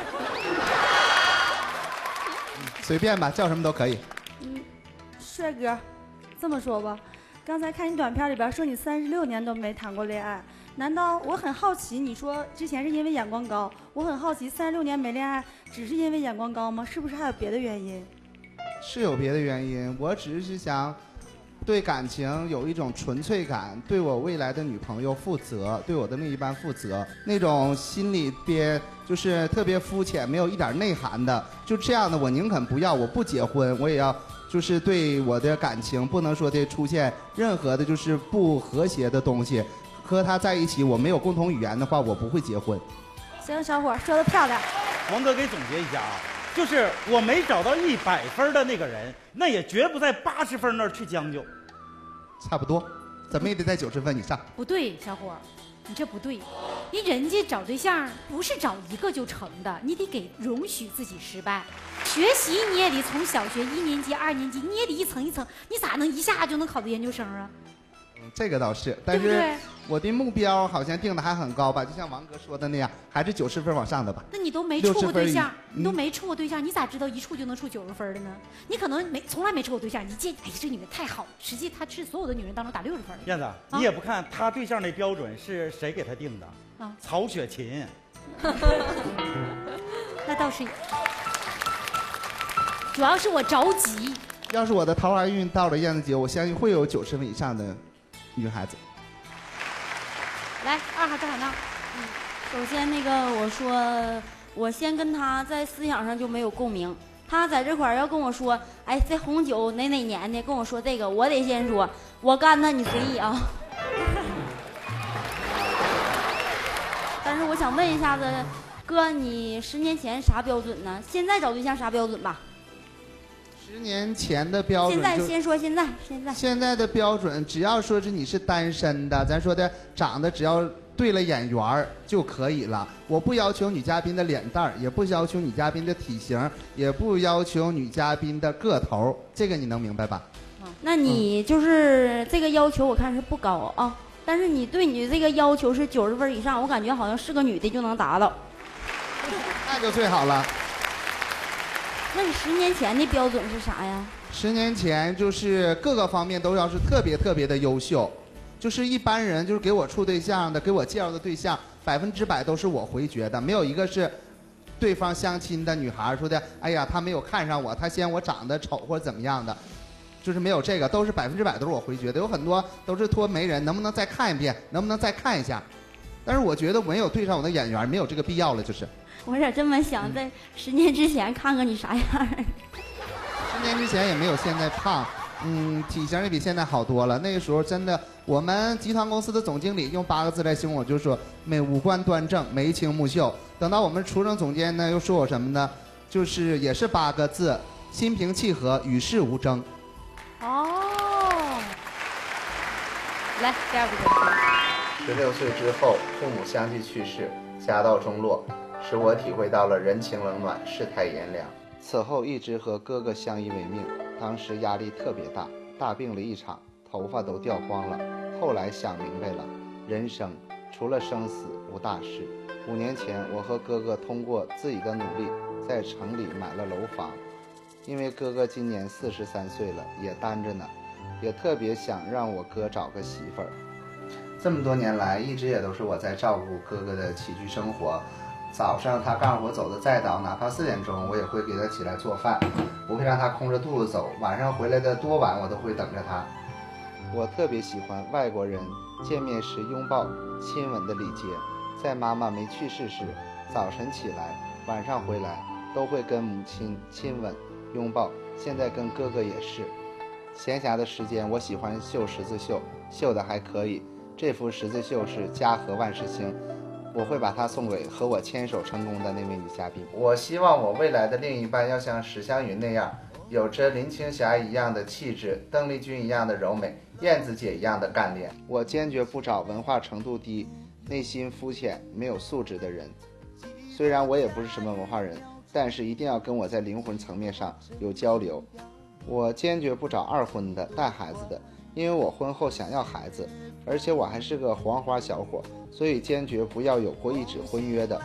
随便吧，叫什么都可以。 嗯，帅哥，这么说吧，刚才看你短片里边说你三十六年都没谈过恋爱，难道我很好奇？你说之前是因为眼光高，我很好奇，三十六年没恋爱只是因为眼光高吗？是不是还有别的原因？ 是有别的原因，我只是想对感情有一种纯粹感，对我未来的女朋友负责，对我的另一半负责，那种心里边就是特别肤浅，没有一点内涵的，就这样的我宁肯不要，我不结婚，我也要就是对我的感情不能说的出现任何的就是不和谐的东西，和他在一起我没有共同语言的话，我不会结婚。 行，小伙说的漂亮。 王哥给总结一下啊，就是我没找到一百分的那个人，那也绝不在八十分那儿去将就。 差不多，怎么也得在九十分以上。 不对，小伙儿，你这不对。你人家找对象不是找一个就成的，你得给容许自己失败。学习你也得从小学一年级、二年级，你也得一层一层，你咋能一下就能考到研究生啊？ 这个倒是，但是我的目标好像定的还很高吧，就像王哥说的那样，还是九十分往上的吧。 那你都没处过对象，你都没处过对象，你咋知道一处就能处九十分的呢？你可能没从来没处过对象，你见哎这女人太好了，实际她是所有的女人当中打六十分。 燕子，啊、你也不看他对象那标准是谁给他定的？啊，曹雪芹。 那倒是，主要是我着急。 要是我的桃花运到了燕子姐，我相信会有九十分以上的女孩子。 来，二号张小闹。 嗯，首先那个我说，我先跟他在思想上就没有共鸣。他在这块儿要跟我说，哎，这红酒哪哪年的，跟我说这个，我得先说，我干他，你随意啊。但是我想问一下子，哥，你十年前啥标准呢？现在找对象啥标准吧？ 十年前的标准， 现在先说现在，现在现在的标准，只要说是你是单身的，咱说的长得只要对了眼缘儿就可以了。我不要求女嘉宾的脸蛋儿，也不要求女嘉宾的体型，也不要求女嘉宾的个头，这个你能明白吧？ 那你就是这个要求，我看是不高啊。但是你对你这个要求是九十分以上，我感觉好像是个女的就能达到。 那就最好了。 那你十年前的标准是啥呀？ 十年前就是各个方面都要是特别特别的优秀，就是一般人就是给我处对象的，给我介绍的对象百分之百都是我回绝的，没有一个是对方相亲的女孩说的，哎呀，她没有看上我，她嫌我长得丑或者怎么样的，就是没有这个，都是百分之百都是我回绝的。有很多都是托媒人，能不能再看一遍，能不能再看一下？但是我觉得没有对上我的眼缘，没有这个必要了，就是。 我有点这么想，在十年之前看看你啥样。 十年之前也没有现在胖，嗯，体型也比现在好多了。那个时候真的，我们集团公司的总经理用八个字来形容我，就是说眉五官端正，眉清目秀。等到我们出征总监呢，又说我什么呢？就是也是八个字，心平气和，与世无争。 哦， 来，第二部分题。 十六岁之后，父母相继去世，家道中落，使我体会到了人情冷暖，世态炎凉。此后一直和哥哥相依为命，当时压力特别大，大病了一场，头发都掉光了。后来想明白了，人生除了生死无大事。五年前，我和哥哥通过自己的努力，在城里买了楼房。因为哥哥今年四十三岁了，也单着呢，也特别想让我哥找个媳妇儿。这么多年来，一直也都是我在照顾哥哥的起居生活。早上他干活走的再早，哪怕四点钟，我也会给他起来做饭，不会让他空着肚子走。晚上回来的多晚，我都会等着他。我特别喜欢外国人见面时拥抱、亲吻的礼节。在妈妈没去世时，早晨起来，晚上回来，都会跟母亲亲吻、拥抱。现在跟哥哥也是。闲暇的时间，我喜欢绣十字绣，绣的还可以。这幅十字绣是家和万事兴。我会把它送给和我牵手成功的那位女嘉宾。我希望我未来的另一半要像史湘云那样，有着林青霞一样的气质，邓丽君一样的柔美，燕子姐一样的干练。我坚决不找文化程度低、内心肤浅、没有素质的人。虽然我也不是什么文化人，但是一定要跟我在灵魂层面上有交流。我坚决不找二婚的、带孩子的，因为我婚后想要孩子，而且我还是个黄花小伙，所以坚决不要有过一纸婚约的。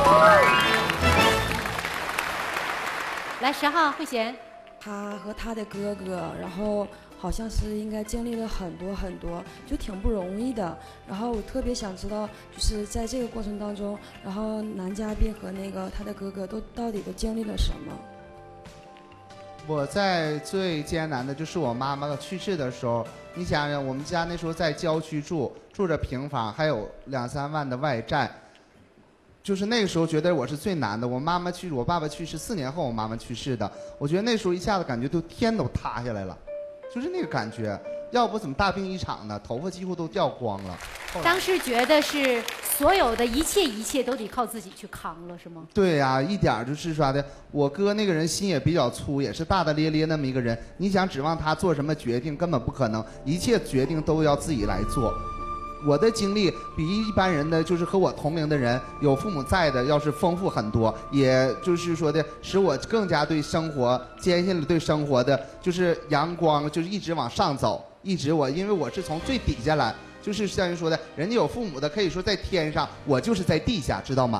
来，十号慧贤， 他和他的哥哥，然后好像是应该经历了很多很多，就挺不容易的。然后我特别想知道，就是在这个过程当中，然后男嘉宾和那个他的哥哥都到底都经历了什么？ 我在最艰难的就是我妈妈去世的时候，你想想，我们家那时候在郊区住，住着平房，还有两三万的外债，就是那个时候觉得我是最难的。我妈妈去世，我爸爸去世四年后，我妈妈去世的，我觉得那时候一下子感觉都天都塌下来了，就是那个感觉，要不怎么大病一场呢？头发几乎都掉光了。 当时觉得是所有的一切一切都得靠自己去扛了，是吗？ 对呀、啊，一点儿就是说的，我哥那个人心也比较粗，也是大大咧咧那么一个人。你想指望他做什么决定，根本不可能，一切决定都要自己来做。我的经历比一般人的，就是和我同龄的人有父母在的，要是丰富很多，也就是说的，使我更加对生活坚信了对生活的就是阳光，就是一直往上走，一直我因为我是从最底下来。就是像人说的，人家有父母的可以说在天上，我就是在地下，知道吗？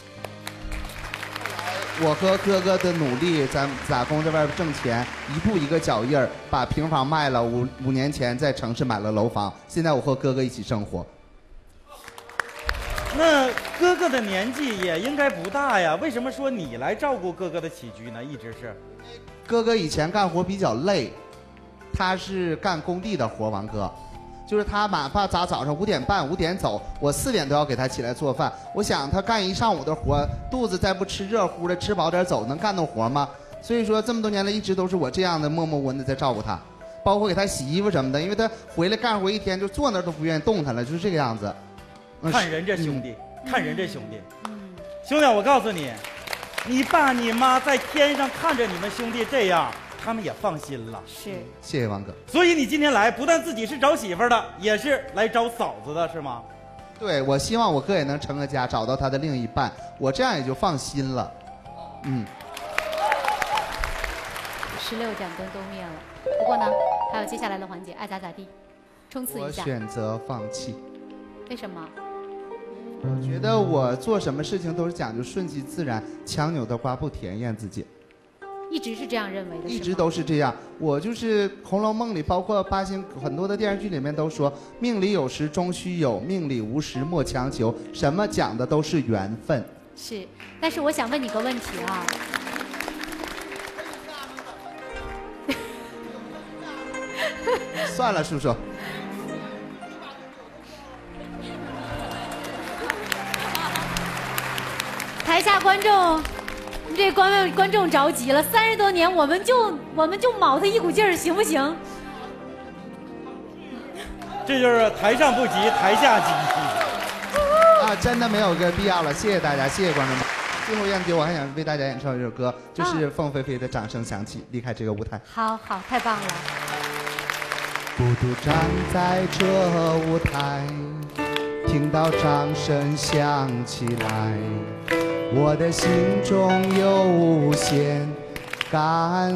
我和哥哥的努力，咱打工在外边挣钱，一步一个脚印儿，把平房卖了，五五年前在城市买了楼房，现在我和哥哥一起生活。 那哥哥的年纪也应该不大呀，为什么说你来照顾哥哥的起居呢？一直是。 哥哥以前干活比较累，他是干工地的活，王哥。就是他哪怕早早上五点半五点走，我四点都要给他起来做饭。我想他干一上午的活，肚子再不吃热乎的，吃饱点走，能干动活吗？所以说这么多年来一直都是我这样的默默无闻的在照顾他，包括给他洗衣服什么的，因为他回来干活一天就坐那儿都不愿意动弹了，就是这个样子。 看人这兄弟，嗯、看人这兄弟，嗯、兄弟，我告诉你，你爸你妈在天上看着你们兄弟这样。他们也放心了， 是， 谢谢王哥。 所以你今天来，不但自己是找媳妇的，也是来找嫂子的，是吗？ 对，我希望我哥也能成个家，找到他的另一半，我这样也就放心了。嗯。 十六盏灯都灭了，不过呢，还有接下来的环节，爱咋咋地，冲刺一下。 我选择放弃。 为什么？ 我觉得我做什么事情都是讲究顺其自然，强扭的瓜不甜，燕子姐。 一直是这样认为的， 一直都是这样。我就是《红楼梦》里，包括八星很多的电视剧里面都说，命里有时终须有，命里无时莫强求。什么讲的都是缘分。 是，但是我想问你个问题啊。 算了，叔叔。 台下观众。这观观众着急了，三十多年，我们就我们就卯他一股劲儿，行不行？ 这就是台上不急，台下急啊！真的没有个必要了，谢谢大家，谢谢观众们。最后燕姐，我还想为大家演唱一首歌，就是凤飞飞的《掌声响起》，离开这个舞台。 好好，太棒了。 孤独站在这舞台，听到掌声响起来，我的心中有无限感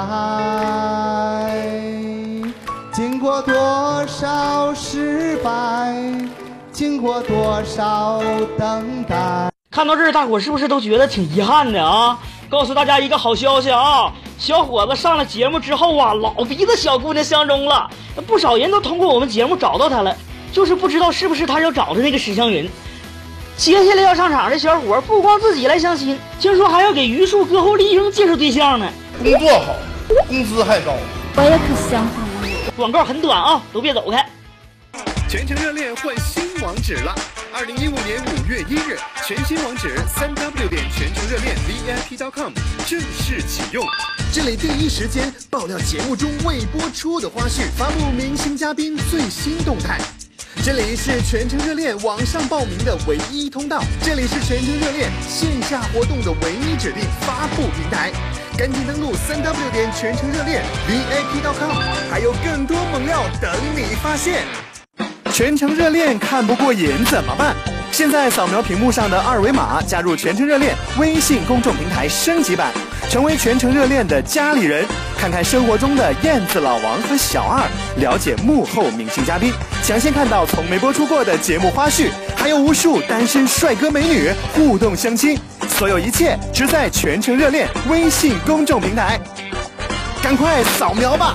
慨。经过多少失败，经过多少等待。 看到这儿，大伙是不是都觉得挺遗憾的啊？告诉大家一个好消息啊！小伙子上了节目之后啊，老逼着小姑娘相中了，不少人都通过我们节目找到他了，就是不知道是不是他要找的那个史湘云。接下来要上场的小伙不光自己来相亲，听说还要给榆树歌后丽英介绍对象呢。 工作好，工资还高， 我也可相信了。 广告很短啊，都别走开。 全程热恋换新网址了。二零一五年五月一日，全新网址三 w 点全程热恋 v i p 点 com 正式启用。这里第一时间爆料节目中未播出的花絮，发布明星嘉宾最新动态。这里是全程热恋网上报名的唯一通道，这里是全程热恋线下活动的唯一指定发布平台。赶紧登录三 w 点全程热恋 v i p 点 com， 还有更多猛料等你发现。全程热恋看不过瘾怎么办？现在扫描屏幕上的二维码，加入全程热恋微信公众平台升级版，成为全程热恋的家里人，看看生活中的燕子老王和小二，了解幕后明星嘉宾，抢先看到从没播出过的节目花絮，还有无数单身帅哥美女互动相亲，所有一切只在全程热恋微信公众平台，赶快扫描吧！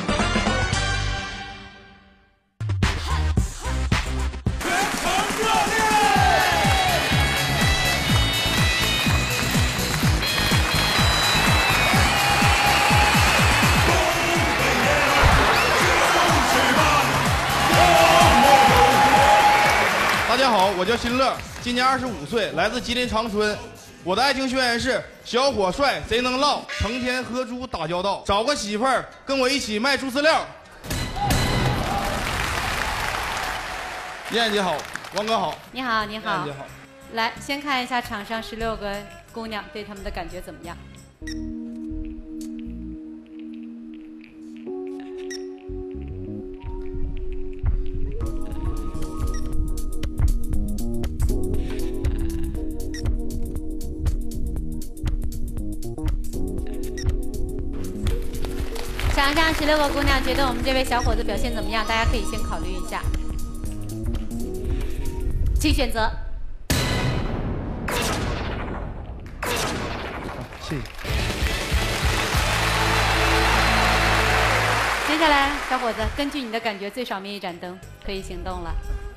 大家好，我叫新乐，今年二十五岁，来自吉林长春。我的爱情宣言是：小伙帅，贼能唠，成天和猪打交道，找个媳妇儿跟我一起卖猪饲料。燕姐好，王哥好， 你好，你好， 燕姐好。 来，先看一下场上十六个姑娘对他们的感觉怎么样？场上十六个姑娘觉得我们这位小伙子表现怎么样？大家可以先考虑一下，请选择。 谢谢。 接下来，小伙子，根据你的感觉，最少灭一盏灯，可以行动了。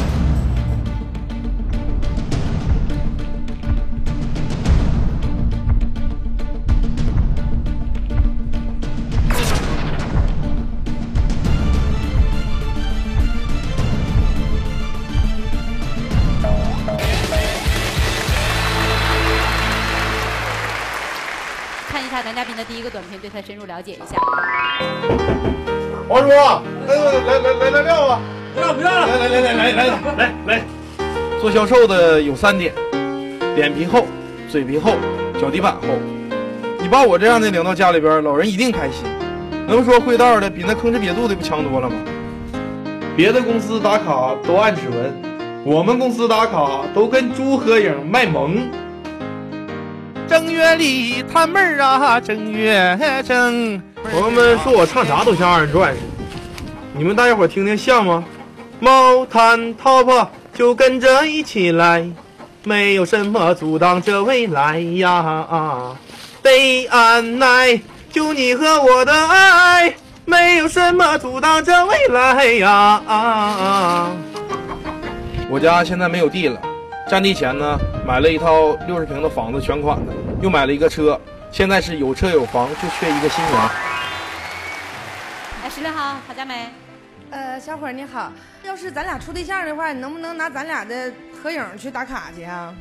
看一下男嘉宾的第一个短片，对他深入了解一下。 王叔，来来来来来来料吧， 不要不要了， 来来来来来来来来，做销售的有三点：脸皮厚、嘴皮厚、脚底板厚。你把我这样的领到家里边，老人一定开心。能说会道的比那吭哧瘪肚的不强多了吗？别的公司打卡都按指纹，我们公司打卡都跟猪合影卖萌。正月里探妹儿啊，正月正。朋友们说我唱啥都像二人转似的，你们大家伙听听像吗？毛毯 top 就跟着一起来，没有什么阻挡着未来呀。得按耐，就你和我的爱，没有什么阻挡着未来呀。我家现在没有地了，占地前呢买了一套六十平的房子，全款的，又买了一个车，现在是有车有房，就缺一个新娘。 哎，十六号，好佳美。 呃，小伙儿你好，要是咱俩处对象的话，你能不能拿咱俩的合影去打卡去啊？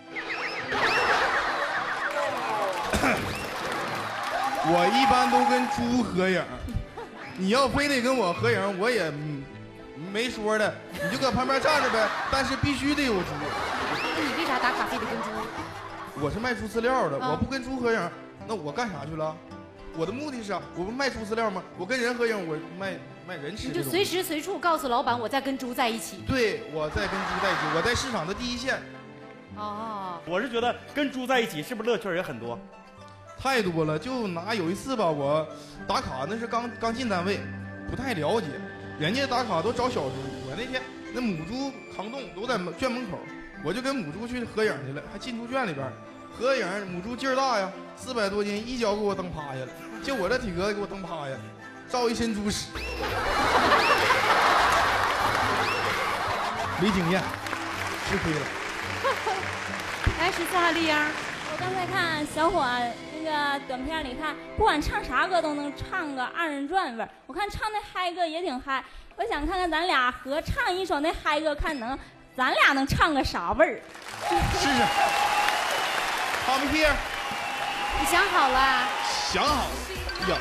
我一般都跟猪合影，你要非得跟我合影，我也没说的，你就搁旁边站着呗，但是必须得有猪。 那你为啥打卡非得跟猪？ 我是卖猪饲料的， 啊、 我不跟猪合影，那我干啥去了？我的目的是啊，我不卖猪饲料吗？我跟人合影，我卖卖人吃的。 你就随时随处告诉老板我在跟猪在一起。 对，我在跟猪在一起，我在市场的第一线。 哦， 我是觉得跟猪在一起是不是乐趣也很多？ 太多了，就拿有一次吧，我打卡那是刚刚进单位，不太了解，人家打卡都找小猪，我那天那母猪扛冻都在圈门口，我就跟母猪去合影去了，还进猪圈里边合影，母猪劲儿大呀，四百多斤，一脚给我蹬趴下了，就我这体格给我蹬趴下，照一身猪屎，没经验，吃亏了。 来，十四号丽英， 我刚才看小伙那个短片里看，不管唱啥歌都能唱个二人转味儿。我看唱那嗨歌也挺嗨，我想看看咱俩合唱一首那嗨歌，看能咱俩能唱个啥味儿。 试试。Come here。 你想好了？ 想好了。呀。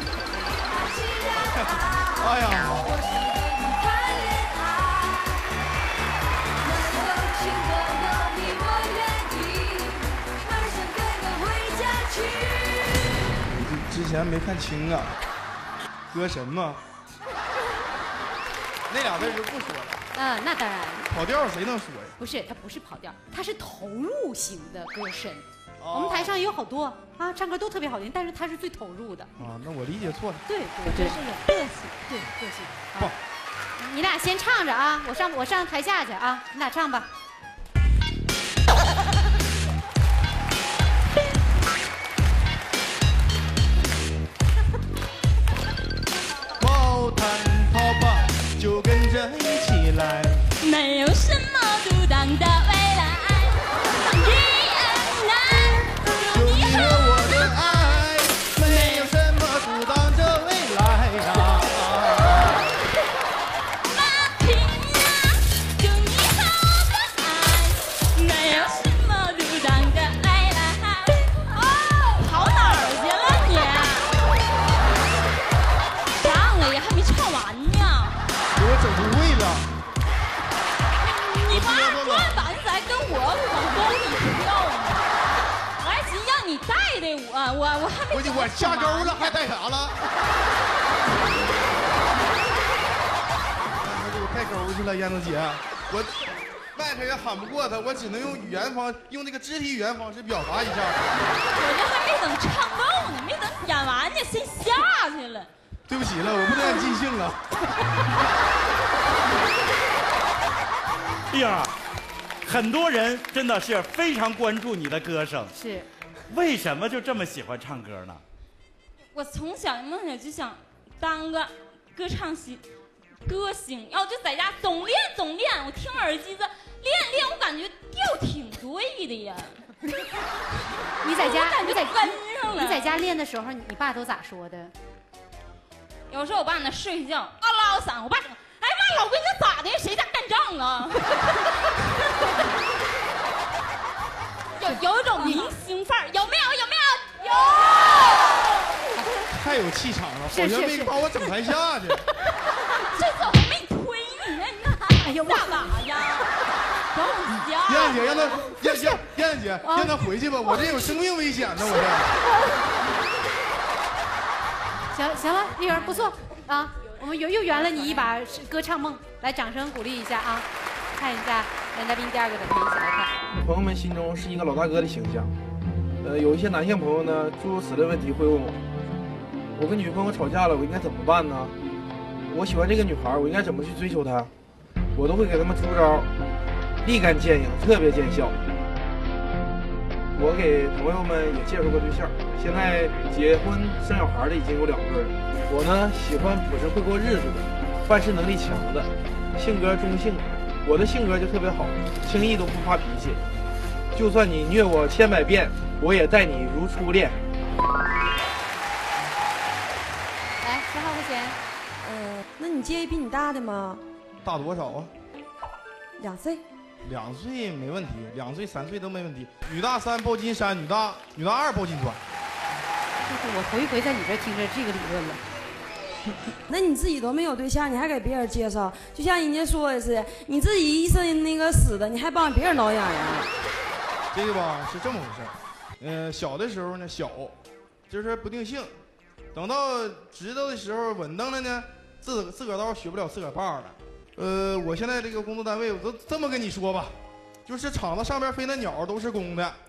哎呀。之前没看清啊，歌神嘛，那俩字就不说了。 嗯，那当然。 跑调谁能说呀？ 不是，他不是跑调，他是投入型的歌神。 哦、 我们台上也有好多啊，唱歌都特别好听，但是他是最投入的。 啊，那我理解错了。 对，我这是有个性，对个性。不、啊，你俩先唱着啊，我上我上台下去啊，你俩唱吧。 毛毯跑吧，就跟着一起来。 没有什么阻挡的未来，一人难， 就你和我的爱，没有什么阻挡着未来呀。 马蹄呀，就你和我的爱，没有什么阻挡着未来。哦，跑哪儿去了你？唱了也还没唱完呢。 给我整不会了。 你把二转吧，你咋跟我往沟里跳呢？我还寻让你带带我，我我还没。 我我下钩了，还带啥了？他给我带钩去了，燕子姐，我外头也喊不过他，我只能用语言方，用那个肢体语言方式表达一下。 我这还没等唱够呢，没等演完呢，先下去了。 对不起了，我不能按尽兴了。 丽英啊，很多人真的是非常关注你的歌声， 是， 为什么就这么喜欢唱歌呢？ 我从小梦想就想当个歌唱星，歌星，然后就在家总练总练，我听耳机子练练，我感觉调挺对的呀。 你在家， 感觉跟上了。 你在家练的时候，你爸都咋说的？ 有时候我爸那睡觉啊拉嗓，我爸整，哎妈，老闺女咋的？谁家干仗了？有有一种明星范儿，有没有？有没有？有。 太有气场了，好像没把我整台下去。 这次我没推你呢，你哎呦干嘛呀？管我家。 燕姐，让他燕燕燕姐，让他回去吧，我这有生命危险呢，我这。 行行了，丽媛不错啊，我们又又圆了你一把歌唱梦，来掌声鼓励一下啊！看一下男嘉宾第二个短片，一起来看。 朋友们心中是一个老大哥的形象，呃，有一些男性朋友呢，诸如此类问题会问我，我跟女朋友吵架了，我应该怎么办呢？我喜欢这个女孩，我应该怎么去追求她？我都会给他们出招，立竿见影，特别见效。我给朋友们也介绍过对象，现在结婚生小孩的已经有两对了。我呢喜欢朴实会过日子的，办事能力强的，性格中性。我的性格就特别好，轻易都不发脾气。就算你虐我千百遍，我也待你如初恋。 来，十号付钱。 呃，那你介意比你大的吗？ 大多少啊？ 两岁。 两岁没问题，两岁三岁都没问题。女大三抱金山，女大女大二抱金砖。 就是我头一回在你这听着这个理论了。 那你自己都没有对象，你还给别人介绍，就像人家说的是，你自己一身那个死的，你还帮别人挠痒痒。 这个吧是这么回事儿，嗯，小的时候呢小，就是不定性，等到知道的时候稳当了呢， 自自个儿倒是学不了自个儿爸了。呃，我现在这个工作单位，我都这么跟你说吧，就是厂子上边飞那鸟都是公的。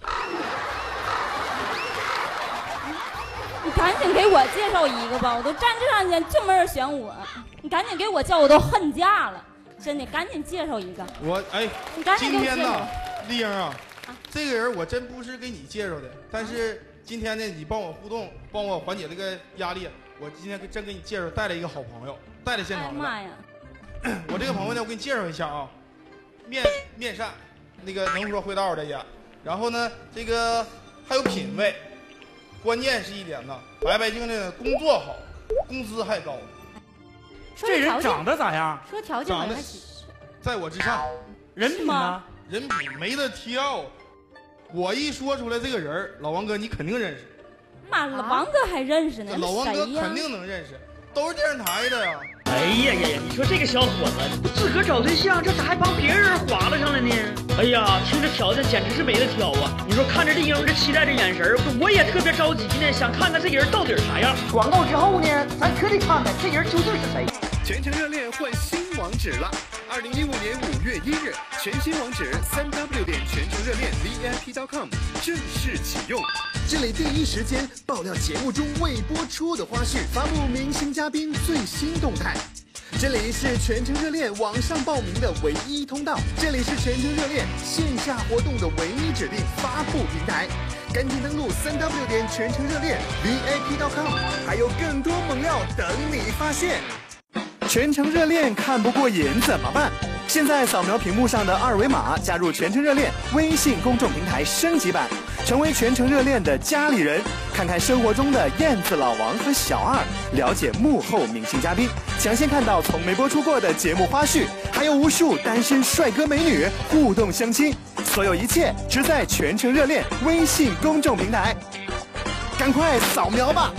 你赶紧给我介绍一个吧，我都站这长时间就没人选我，你赶紧给我叫，我都恨嫁了，真的，赶紧介绍一个。 我哎， 你赶紧今天呢给我介绍。， 丽英啊，这个人我真不是给你介绍的，但是今天呢，你帮我互动，帮我缓解这个压力，我今天真给你介绍带了一个好朋友，带来现哎场来了。 妈呀！ 我这个朋友呢，我给你介绍一下啊，面面善，那个能说会道的也，然后呢，这个还有品位，关键是一点呢，白白净净的，工作好，工资还高。 这人长得咋样？ 说条件好长得像还行。 在我之上， 人品呢？ 人品没得挑。我一说出来这个人儿，老王哥你肯定认识。 妈，老王哥还认识呢， 老王哥谁呀肯定能认识，都是电视台的呀。 哎呀呀呀！你说这个小伙子，自个儿找对象，这咋还帮别人划拉上了呢？哎呀，听这条件简直是没得挑啊！你说看着这英这期待的眼神儿，我也特别着急呢，想看看这人到底是啥样。广告之后呢，咱可得看看这人究竟是谁。 全程热恋换新网址了！二零一五年五月一日，全新网址三 w 点全程热恋 v i p 点 com 正式启用。这里第一时间爆料节目中未播出的花絮，发布明星嘉宾最新动态。这里是全程热恋网上报名的唯一通道，这里是全程热恋线下活动的唯一指定发布平台。赶紧登录三 w 点全程热恋 v i p 点 com， 还有更多猛料等你发现。全程热恋看不过瘾怎么办？现在扫描屏幕上的二维码，加入全程热恋微信公众平台升级版，成为全程热恋的家里人，看看生活中的燕子老王和小二，了解幕后明星嘉宾，抢先看到从没播出过的节目花絮，还有无数单身帅哥美女互动相亲，所有一切只在全程热恋微信公众平台，赶快扫描吧！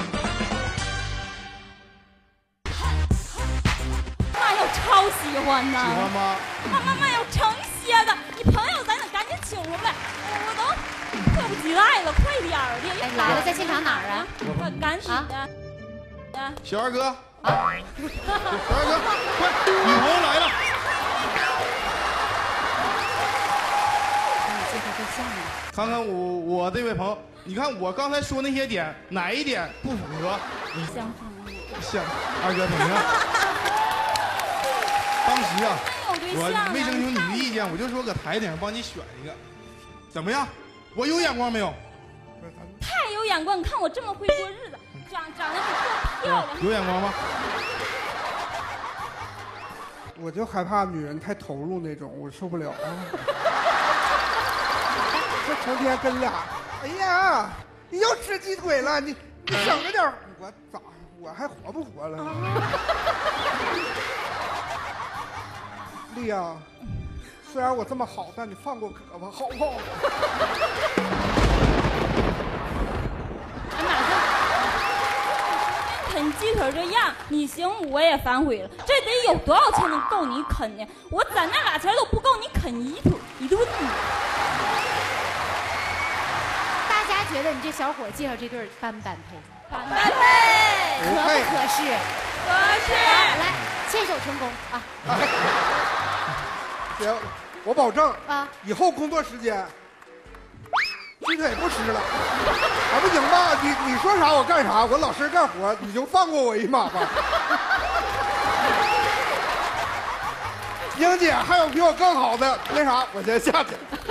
超喜欢呢， 喜欢吗？ 妈妈妈要成蝎子，你朋友咱得赶紧请出来，我我都迫不及待了，快点儿的！ 哎，来了，在现场哪儿啊？ 快赶紧的！啊， 小二哥，啊，小二哥，快，女朋友来了。 介绍对象呢？ 看看我我这位朋友，你看我刚才说那些点，哪一点不符合？你相像二哥怎么样？当时啊，我没征求你的意见，我就说搁台顶上帮你选一个，怎么样？我有眼光没有？ 太有眼光！你看我这么会过日子，长长得比我漂亮。 有眼光吗？ 我就害怕女人太投入那种，我受不了啊！这成天跟俩，哎呀，你又吃鸡腿了，你你省着点，我咋我还活不活了？丽呀，虽然我这么好，但你放过胳膊好不好？ 啃鸡腿这样，你行我也反悔了。这得有多少钱能够你啃呢？我攒那俩钱都不够你啃一顿一顿。 大家觉得你这小伙介绍这对般不般配？ 般般配， 合不合适？ 合适。 来，牵手成功啊！ 行，我保证啊， 以后工作时间鸡腿不吃了，还不行吧？你你说啥我干啥，我老实干活，你就放过我一马吧。英姐还有比我更好的，那啥，我先下去。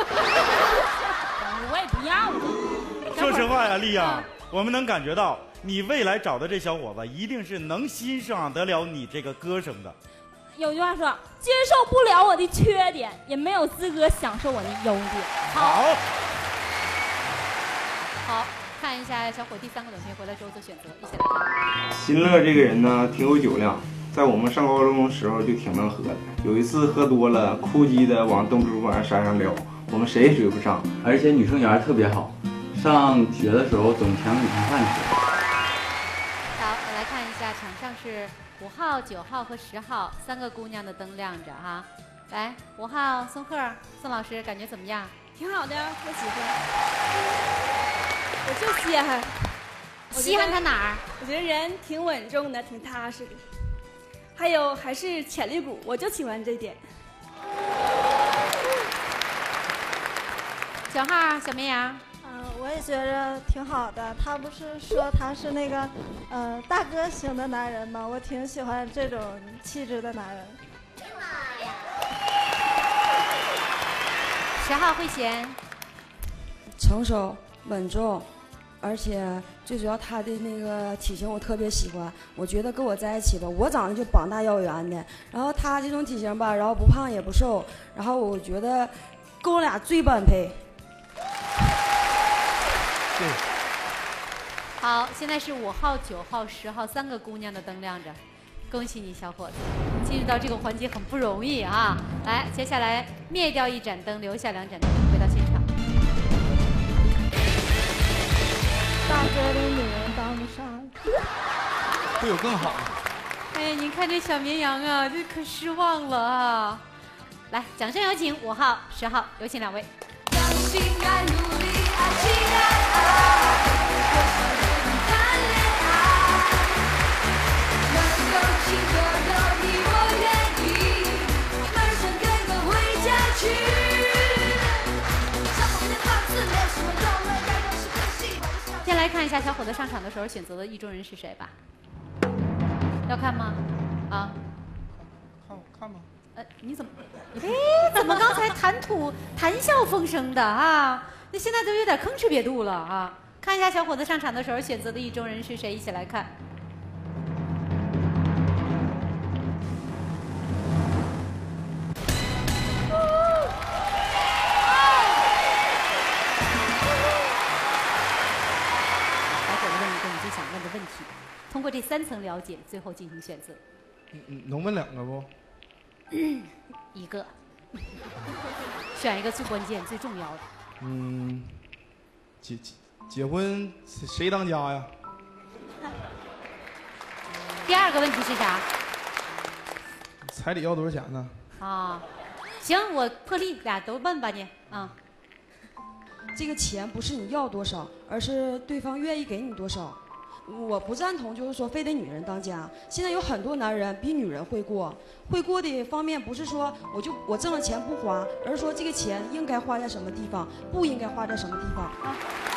我也不要了。 说实话呀，丽呀，我们能感觉到你未来找的这小伙子一定是能欣赏得了你这个歌声的。 有句话说，接受不了我的缺点，也没有资格享受我的优点。 好， 好，看一下小伙第三个短片回来之后做选择，一起来看。 新乐这个人呢，挺有酒量，在我们上高中的时候就挺能喝的。有一次喝多了，哭唧的往东主管山上撩，我们谁也追不上， 而且女生缘特别好，上学的时候总抢女生饭吃。 好，我来看一下，场上是五号、九号和十号三个姑娘的灯亮着哈。来，五号宋贺，宋老师感觉怎么样？ 挺好的，我喜欢。我就稀罕。 稀罕他哪儿？ 我觉得人挺稳重的，挺踏实的。 还有还是潜力股，我就喜欢这点。 小号小绵羊。 嗯，我也觉着挺好的。他不是说他是那个，呃，大哥型的男人吗？我挺喜欢这种气质的男人。 十号慧娴， 成熟稳重，而且最主要他的那个体型我特别喜欢。我觉得跟我在一起吧，我长得就膀大腰圆的，然后他这种体型吧，然后不胖也不瘦，然后我觉得跟我俩最般配。 对。 好，现在是五号、九号、十号三个姑娘的灯亮着，恭喜你，小伙子！进入到这个环节很不容易啊！来，接下来灭掉一盏灯，留下两盏灯，回到现场。 大哥的女人当不上， 会有更好的。 哎，你看这小绵羊啊，这可失望了啊！来，掌声有请五号、十号，有请两位。相信爱，努力爱，期待爱。先来看一下小伙子上场的时候选择的意中人是谁吧。要看吗？啊？ 看看吧。 呃，你怎么？哎，怎么刚才谈吐谈笑风生的啊？那现在都有点吭哧瘪肚了啊！看一下小伙子上场的时候选择的意中人是谁，一起来看。通过这三层了解，最后进行选择。 嗯，能问两个不？ 一个，选一个最关键、最重要的。 嗯，结结结婚谁当家呀？ 第二个问题是啥？ 彩礼要多少钱呢？ 啊，行，我破例俩都问吧你啊。 这个钱不是你要多少，而是对方愿意给你多少。我不赞同，就是说非得女人当家。现在有很多男人比女人会过，会过的方面不是说我就我挣了钱不花，而是说这个钱应该花在什么地方，不应该花在什么地方。啊、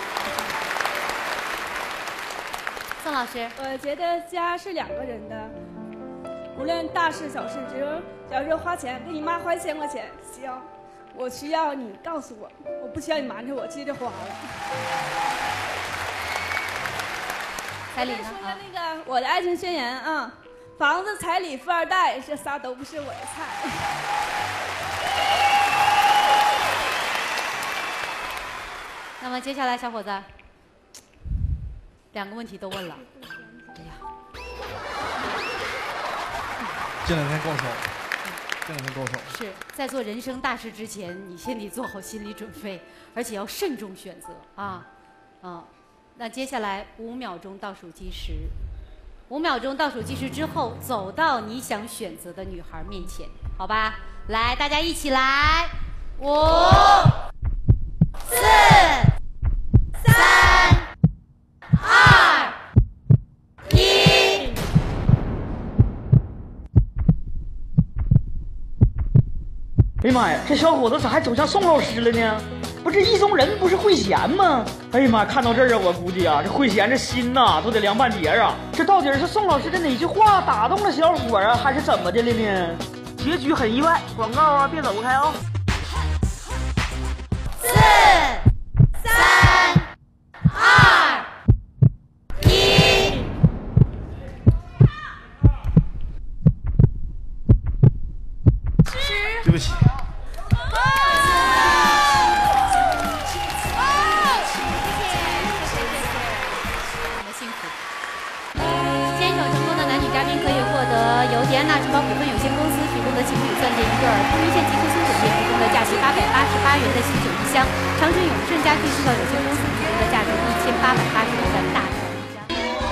宋老师， 我觉得家是两个人的，无论大事小事，只有假如说花钱，给你妈花一千块钱，行，我需要你告诉我，我不需要你瞒着我，接着花了。 彩礼呢？ 说个那个我的爱情宣言啊，房子、彩礼、富二代，这仨都不是我的菜。 那么接下来，小伙子，两个问题都问了。哎呀， 这两天高烧，这两天高烧。 是在做人生大事之前，你先得做好心理准备，而且要慎重选择啊，啊。那接下来五秒钟倒数计时，五秒钟倒数计时之后，走到你想选择的女孩面前，好吧？来，大家一起来，五、四、三、二、一。 哎呀妈呀，这小伙子咋还走向宋老师了呢？不是意中人不是慧娴吗？哎呀妈，看到这儿啊，我估计啊，这慧娴这心呐都得凉半截啊！这到底是宋老师的哪句话打动了小伙啊，还是怎么的了呢？结局很意外，广告啊，别走开啊！ 四、三、二、一。 对不起。 由迪安娜珠宝股份有限公司提供的情侣钻戒一对，通一线极客松酒店提供的价值八百八十八元的喜酒一箱，长春永盛家具制造有限公司提供的价值一千八百八十元的大床一家。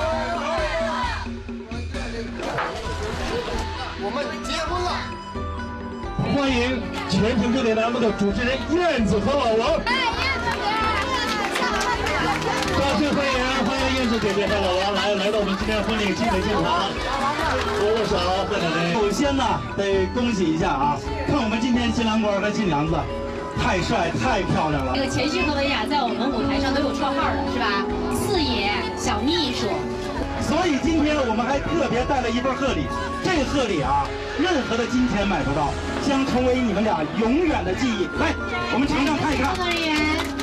我们结婚了！ 欢迎全程六点栏目的主持人燕子和老王。掌声欢迎欢迎燕子姐姐和老王来来到我们今天婚礼庆的现场。 握握手。首先呢，得恭喜一下啊！看我们今天新郎官和新娘子，太帅太漂亮了。 这个钱旭和文雅在我们舞台上都有绰号的是吧？四爷、小秘书。 所以今天我们还特别带了一份贺礼，这个贺礼啊，任何的金钱买不到，将成为你们俩永远的记忆。来，我们呈上看一看。 工作人员。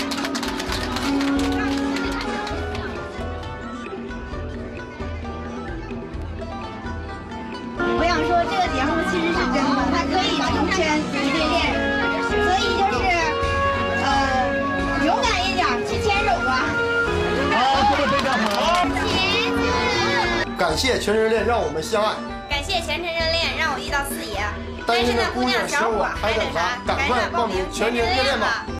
我想说，这个节目其实是真的，它可以成真一对恋人，所以就是呃，勇敢一点，去牵手吧。 好，说的非常好。 感谢全程热恋让我们相爱， 感谢全程热恋让我遇到四爷。 单身的姑娘小伙还等啥？赶快报名全程热恋吧！